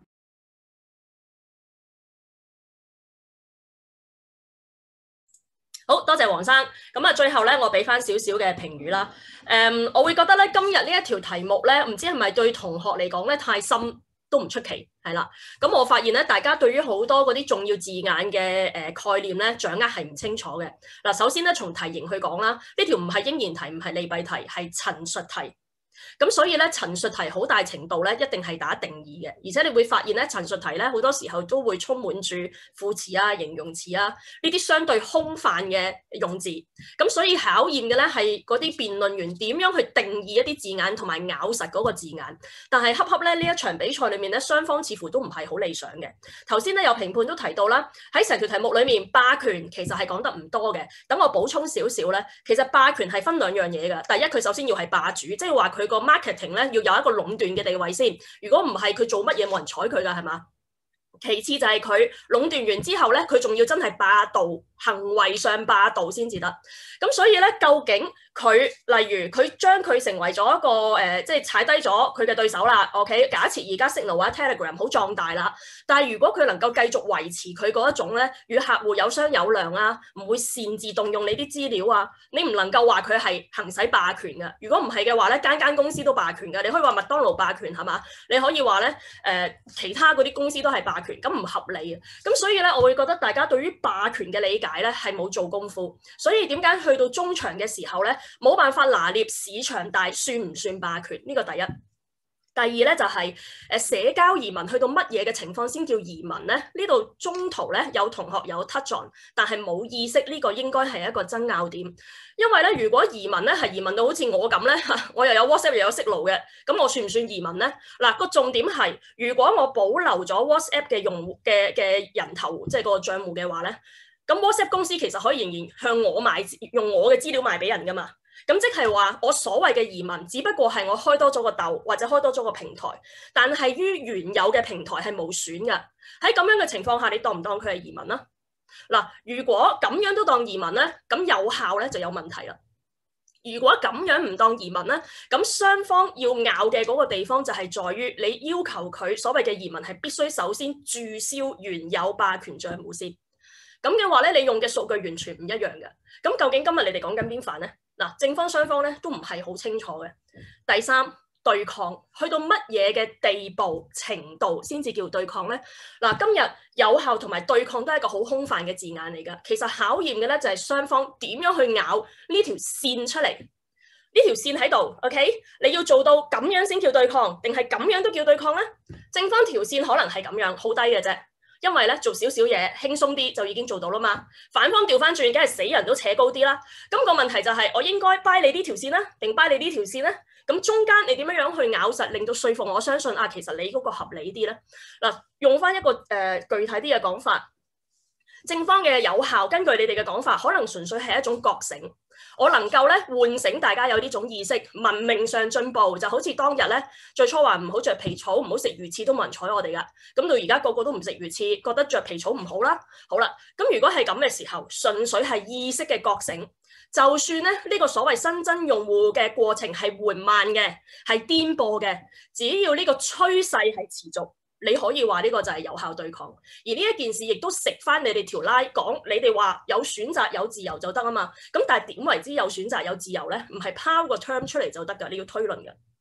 好多謝黃生，咁啊最後咧，我俾翻少少嘅評語啦。我會覺得咧，今日呢一條題目咧，唔知係咪對同學嚟講咧太深都唔出奇，係啦。咁我發現咧，大家對於好多嗰啲重要字眼嘅概念咧，掌握係唔清楚嘅。嗱，首先咧，從題型去講啦，呢條唔係應然題，唔係利弊題，係陳述題。咁所以咧，陳述題好大程度咧，一定係打定義嘅，而且你會發現咧，陳述題咧好多時候都會充滿住副詞啊、形容詞啊呢啲相對空泛嘅用字。咁所以考驗嘅咧係嗰啲辯論員點樣去定義一啲字眼同埋咬實嗰個字眼。但係恰恰咧呢一場比賽裏面咧，雙方似乎都唔係好理想嘅。頭先咧有評判都提到啦，喺成條題目裏面霸權其實係講得唔多嘅。等我補充少少咧，其實霸權係分兩樣嘢㗎。第一，佢首先要係霸主，即係話佢個 marketing 咧要有一個壟斷嘅地位先，如果唔係佢做乜嘢冇人睬佢㗎，係嘛？其次就係佢壟斷完之後咧，佢仲要真係霸道，行為上霸道先至得。咁所以咧，究竟佢例如佢將佢成為咗一個即係踩低咗佢嘅對手啦。OK， 假設而家 Signal 或者 Telegram 好壯大啦，但係如果佢能夠繼續維持佢嗰一種咧，與客戶有商有量啊，唔會擅自動用你啲資料啊，你唔能夠話佢係行使霸權㗎。如果唔係嘅話咧，間公司都霸權㗎。你可以話麥當勞霸權係嘛？你可以話咧其他嗰啲公司都係霸權。咁唔合理啊！咁所以咧，我會覺得大家對於霸權嘅理解咧係冇做功夫，所以點解去到中場嘅時候咧冇辦法拿捏市場大算唔算霸權？呢個第一。第二咧就係社交移民去到乜嘢嘅情況先叫移民咧？呢度中途咧有同學有 touch on， 但係冇意識呢個應該係一個爭拗點，因為咧如果移民咧係移民到好似我咁咧，我又有 WhatsApp 又有 Signal嘅，咁我算唔算移民咧？嗱，個重點係如果我保留咗 WhatsApp 嘅用戶嘅人頭，即係個帳戶嘅話咧，咁 WhatsApp 公司其實可以仍然向我用我嘅資料賣俾人噶嘛。咁即係話，我所謂嘅移民，只不過係我開多咗個竇，或者開多咗個平台，但係於原有嘅平台係冇損㗎。喺咁樣嘅情況下，你當唔當佢係移民啊？嗱，如果咁樣都當移民咧，咁有效咧就有問題啦。如果咁樣唔當移民咧，咁雙方要拗嘅嗰個地方就係在於你要求佢所謂嘅移民係必須首先註銷原有霸權帳戶先。咁嘅話咧，你用嘅數據完全唔一樣嘅。咁究竟今日你哋講緊邊範咧？嗱，正方雙方咧都唔係好清楚嘅。第三，對抗去到乜嘢嘅地步程度先至叫對抗咧？嗱，今日有效同埋對抗都係一個好空泛嘅字眼嚟㗎。其實考驗嘅咧就係雙方點樣去咬呢條線出嚟。呢條線喺度 ，OK？ 你要做到咁樣先叫對抗，定係咁樣都叫對抗咧？正方條線可能係咁樣，好低嘅啫。因為咧做少少嘢輕鬆啲就已經做到啦嘛，反方調翻轉，梗係死人都扯高啲啦。咁個問題就係我應該 buy 你呢條線咧，定 buy 你呢條線咧？咁中間你點樣去咬實，令到說服我相信啊，其實你嗰個合理啲咧？嗱，用翻一個具體啲嘅講法，正方嘅有效，根據你哋嘅講法，可能純粹係一種覺醒。我能夠咧喚醒大家有呢種意識，文明上進步，就好似當日咧最初話唔好着皮草，唔好食魚翅都冇人睬我哋噶，咁到而家個個都唔食魚翅，覺得着皮草唔好啦。好啦，咁如果係咁嘅時候，純粹係意識嘅覺醒，就算咧呢個所謂新增用戶嘅過程係緩慢嘅，係顛簸嘅，只要呢個趨勢係持續，你可以話呢個就係有效對抗，而呢一件事亦都食翻你哋條拉講，你哋話有選擇有自由就得啊嘛。咁但係點為之有選擇有自由咧？唔係拋個 term 出嚟就得㗎，你要推論㗎。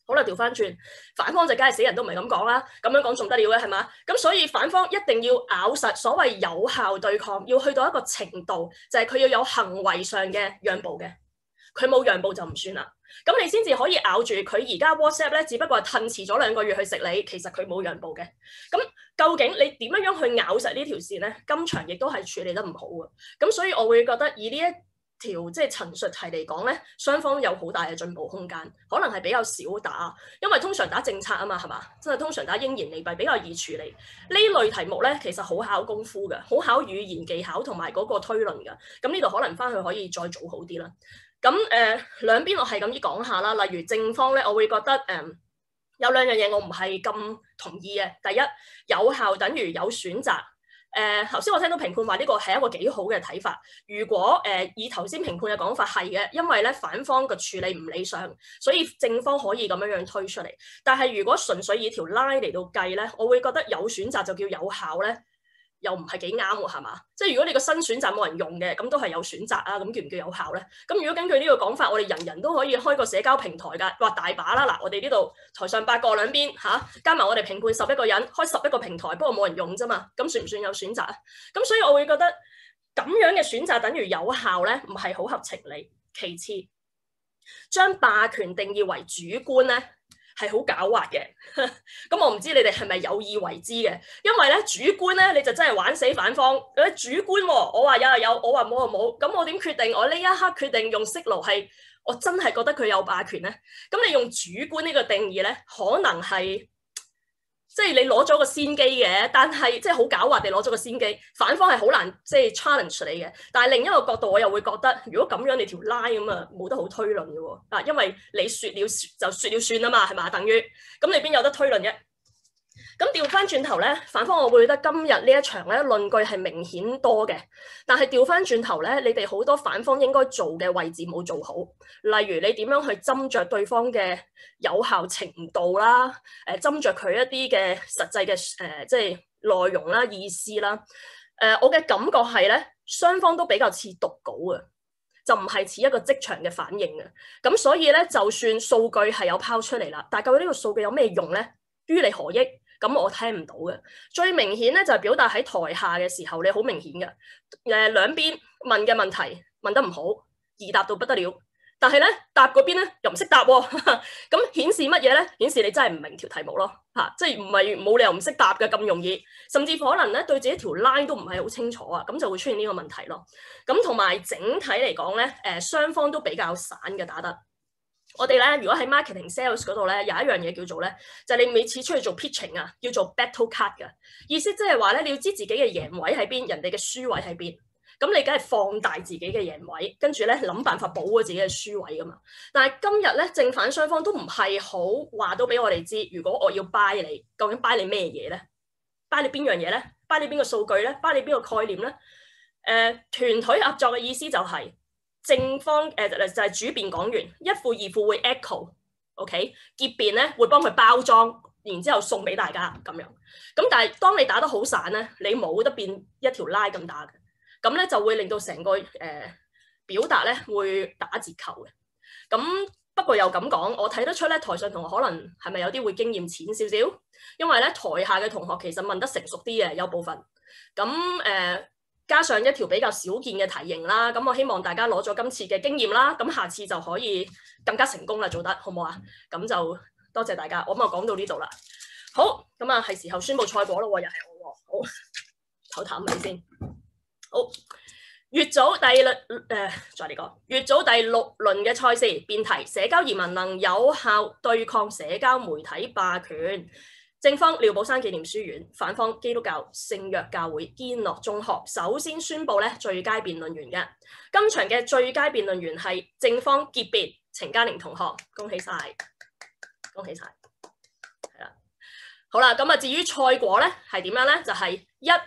好啦，調翻轉，反方就梗係死人都唔係咁講啦，咁樣講仲得了嘅係嘛？咁所以反方一定要咬實所謂有效對抗，要去到一個程度，就係佢要有行為上嘅讓步嘅，佢冇讓步就唔算啦。咁你先至可以咬住佢而家 WhatsApp 咧，只不過係褪遲咗2個月去食你，其實佢冇讓步嘅。咁究竟你點樣去咬實呢條線咧？今場亦都係處理得唔好嘅。咁所以我會覺得以呢一條即係陳述題嚟講咧，雙方有好大嘅進步空間，可能係比較少打，因為通常打政策啊嘛，係嘛？即係通常打英言利弊比較易處理。呢類題目咧，其實好考功夫嘅，好考語言技巧同埋嗰個推論嘅。咁呢度可能翻去可以再做好啲啦。咁兩邊我係咁樣講下啦。例如正方咧，我會覺得有2樣嘢我唔係咁同意嘅。第一，有效等於有選擇。頭先我聽到評判話呢個係一個幾好嘅睇法。如果以頭先評判嘅講法係嘅，因為咧反方嘅處理唔理想，所以正方可以咁樣推出嚟。但係如果純粹以條 line 嚟到計咧，我會覺得有選擇就叫有效咧，又唔係幾啱喎，係嘛？即係如果你個新選擇冇人用嘅，咁都係有選擇啊，咁叫唔叫有效咧？咁如果根據呢個講法，我哋人人都可以開個社交平台㗎，話大把啦。嗱，我哋呢度台上8個兩邊加埋我哋評判11個人，開11個平台，不過冇人用啫嘛，咁算唔算有選擇啊？咁所以我會覺得咁樣嘅選擇等於有效咧，唔係好合情理。其次，將霸權定義為主觀咧，係好狡猾嘅，咁我唔知你哋係咪有意為之嘅，因為咧主觀咧你就真係玩死反方，主觀喎，我話有就有，我話冇就冇，咁我點決定我呢一刻決定用息怒係我真係覺得佢有霸權咧？咁你用主觀呢個定義咧，可能係即係你攞咗個先機嘅，但係即係好狡猾地攞咗個先機，反方係好難即係 challenge 你嘅。但係另一個角度，我又會覺得，如果咁樣你條 line 咁啊，冇得好推論嘅喎，因為你説了就説了算啊嘛，係嘛？等於咁你邊有得推論啫？咁調翻轉頭咧，反方我會覺得今日呢一場咧論據係明顯多嘅，但係調翻轉頭咧，你哋好多反方應該做嘅位置冇做好，例如你點樣去斟酌對方嘅有效程度啦，斟酌佢一啲嘅實際嘅即係內容啦、意思啦，我嘅感覺係咧，雙方都比較似讀稿嘅，就唔係似一個即場嘅反應嘅，咁所以咧，就算數據係有拋出嚟啦，但係究竟呢個數據有咩用咧？於你何益？咁我聽唔到嘅。最明顯咧就係表達喺台下嘅時候，你好明顯嘅。兩邊問嘅問題問得唔好，易答到不得了。但係咧答嗰邊咧又唔識答喎。咁顯示乜嘢咧？顯示你真係唔明條題目咯。即係唔係冇理由唔識答嘅咁容易，甚至可能咧對自己條 line 都唔係好清楚啊，咁就會出現呢個問題咯。咁同埋整體嚟講咧，雙方都比較散嘅打得。我哋咧，如果喺 marketing sales 嗰度咧，有一樣嘢叫做咧，就係你每次出去做 pitching 啊，要做 battle card 嘅意思，即係話咧，你要知自己嘅贏位喺邊，人哋嘅輸位喺邊，咁你梗係放大自己嘅贏位，跟住咧諗辦法保護自己嘅輸位噶嘛。但係今日咧，正反雙方都唔係好話到俾我哋知，如果我要 buy 你，究竟 buy 你咩嘢咧 ？buy 你邊樣嘢咧 ？buy 你邊個數據咧 ？buy 你邊個概念咧？團隊合作嘅意思就係、是。正方就係主辯講完，一副二副會 echo，OK，結辯咧會幫佢包裝，然之後送俾大家咁樣。咁但係當你打得好散咧，你冇得變一條 line 咁打嘅，咁咧就會令到成個表達咧會打折扣嘅。咁不過又咁講，我睇得出咧台上同學可能係咪有啲會經驗淺少少，因為咧台下嘅同學其實問得成熟啲嘅有部分。咁加上一條比較少見嘅題型啦，咁我希望大家攞咗今次嘅經驗啦，咁下次就可以更加成功啦，做得好唔好啊？咁就多謝大家，我講到呢度啦。好，咁啊係時候宣佈賽果咯喎，又係我喎。好，唞啖氣先。好，乙組再嚟個乙組第6輪嘅賽事，辯題：社交移民能有效對抗社交媒體霸權。正方廖寶山紀念書院，反方基督教聖約教會堅樂中學。首先宣布咧最佳辯論員嘅，今場嘅最佳辯論員係正方結辯程嘉玲同學，恭喜晒，恭喜晒，係啦。好啦，咁啊至於賽果咧係點樣咧？就係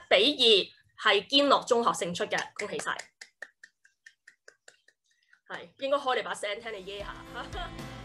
1-2係堅樂中學勝出嘅，恭喜晒。係應該開你把聲聽你耶下。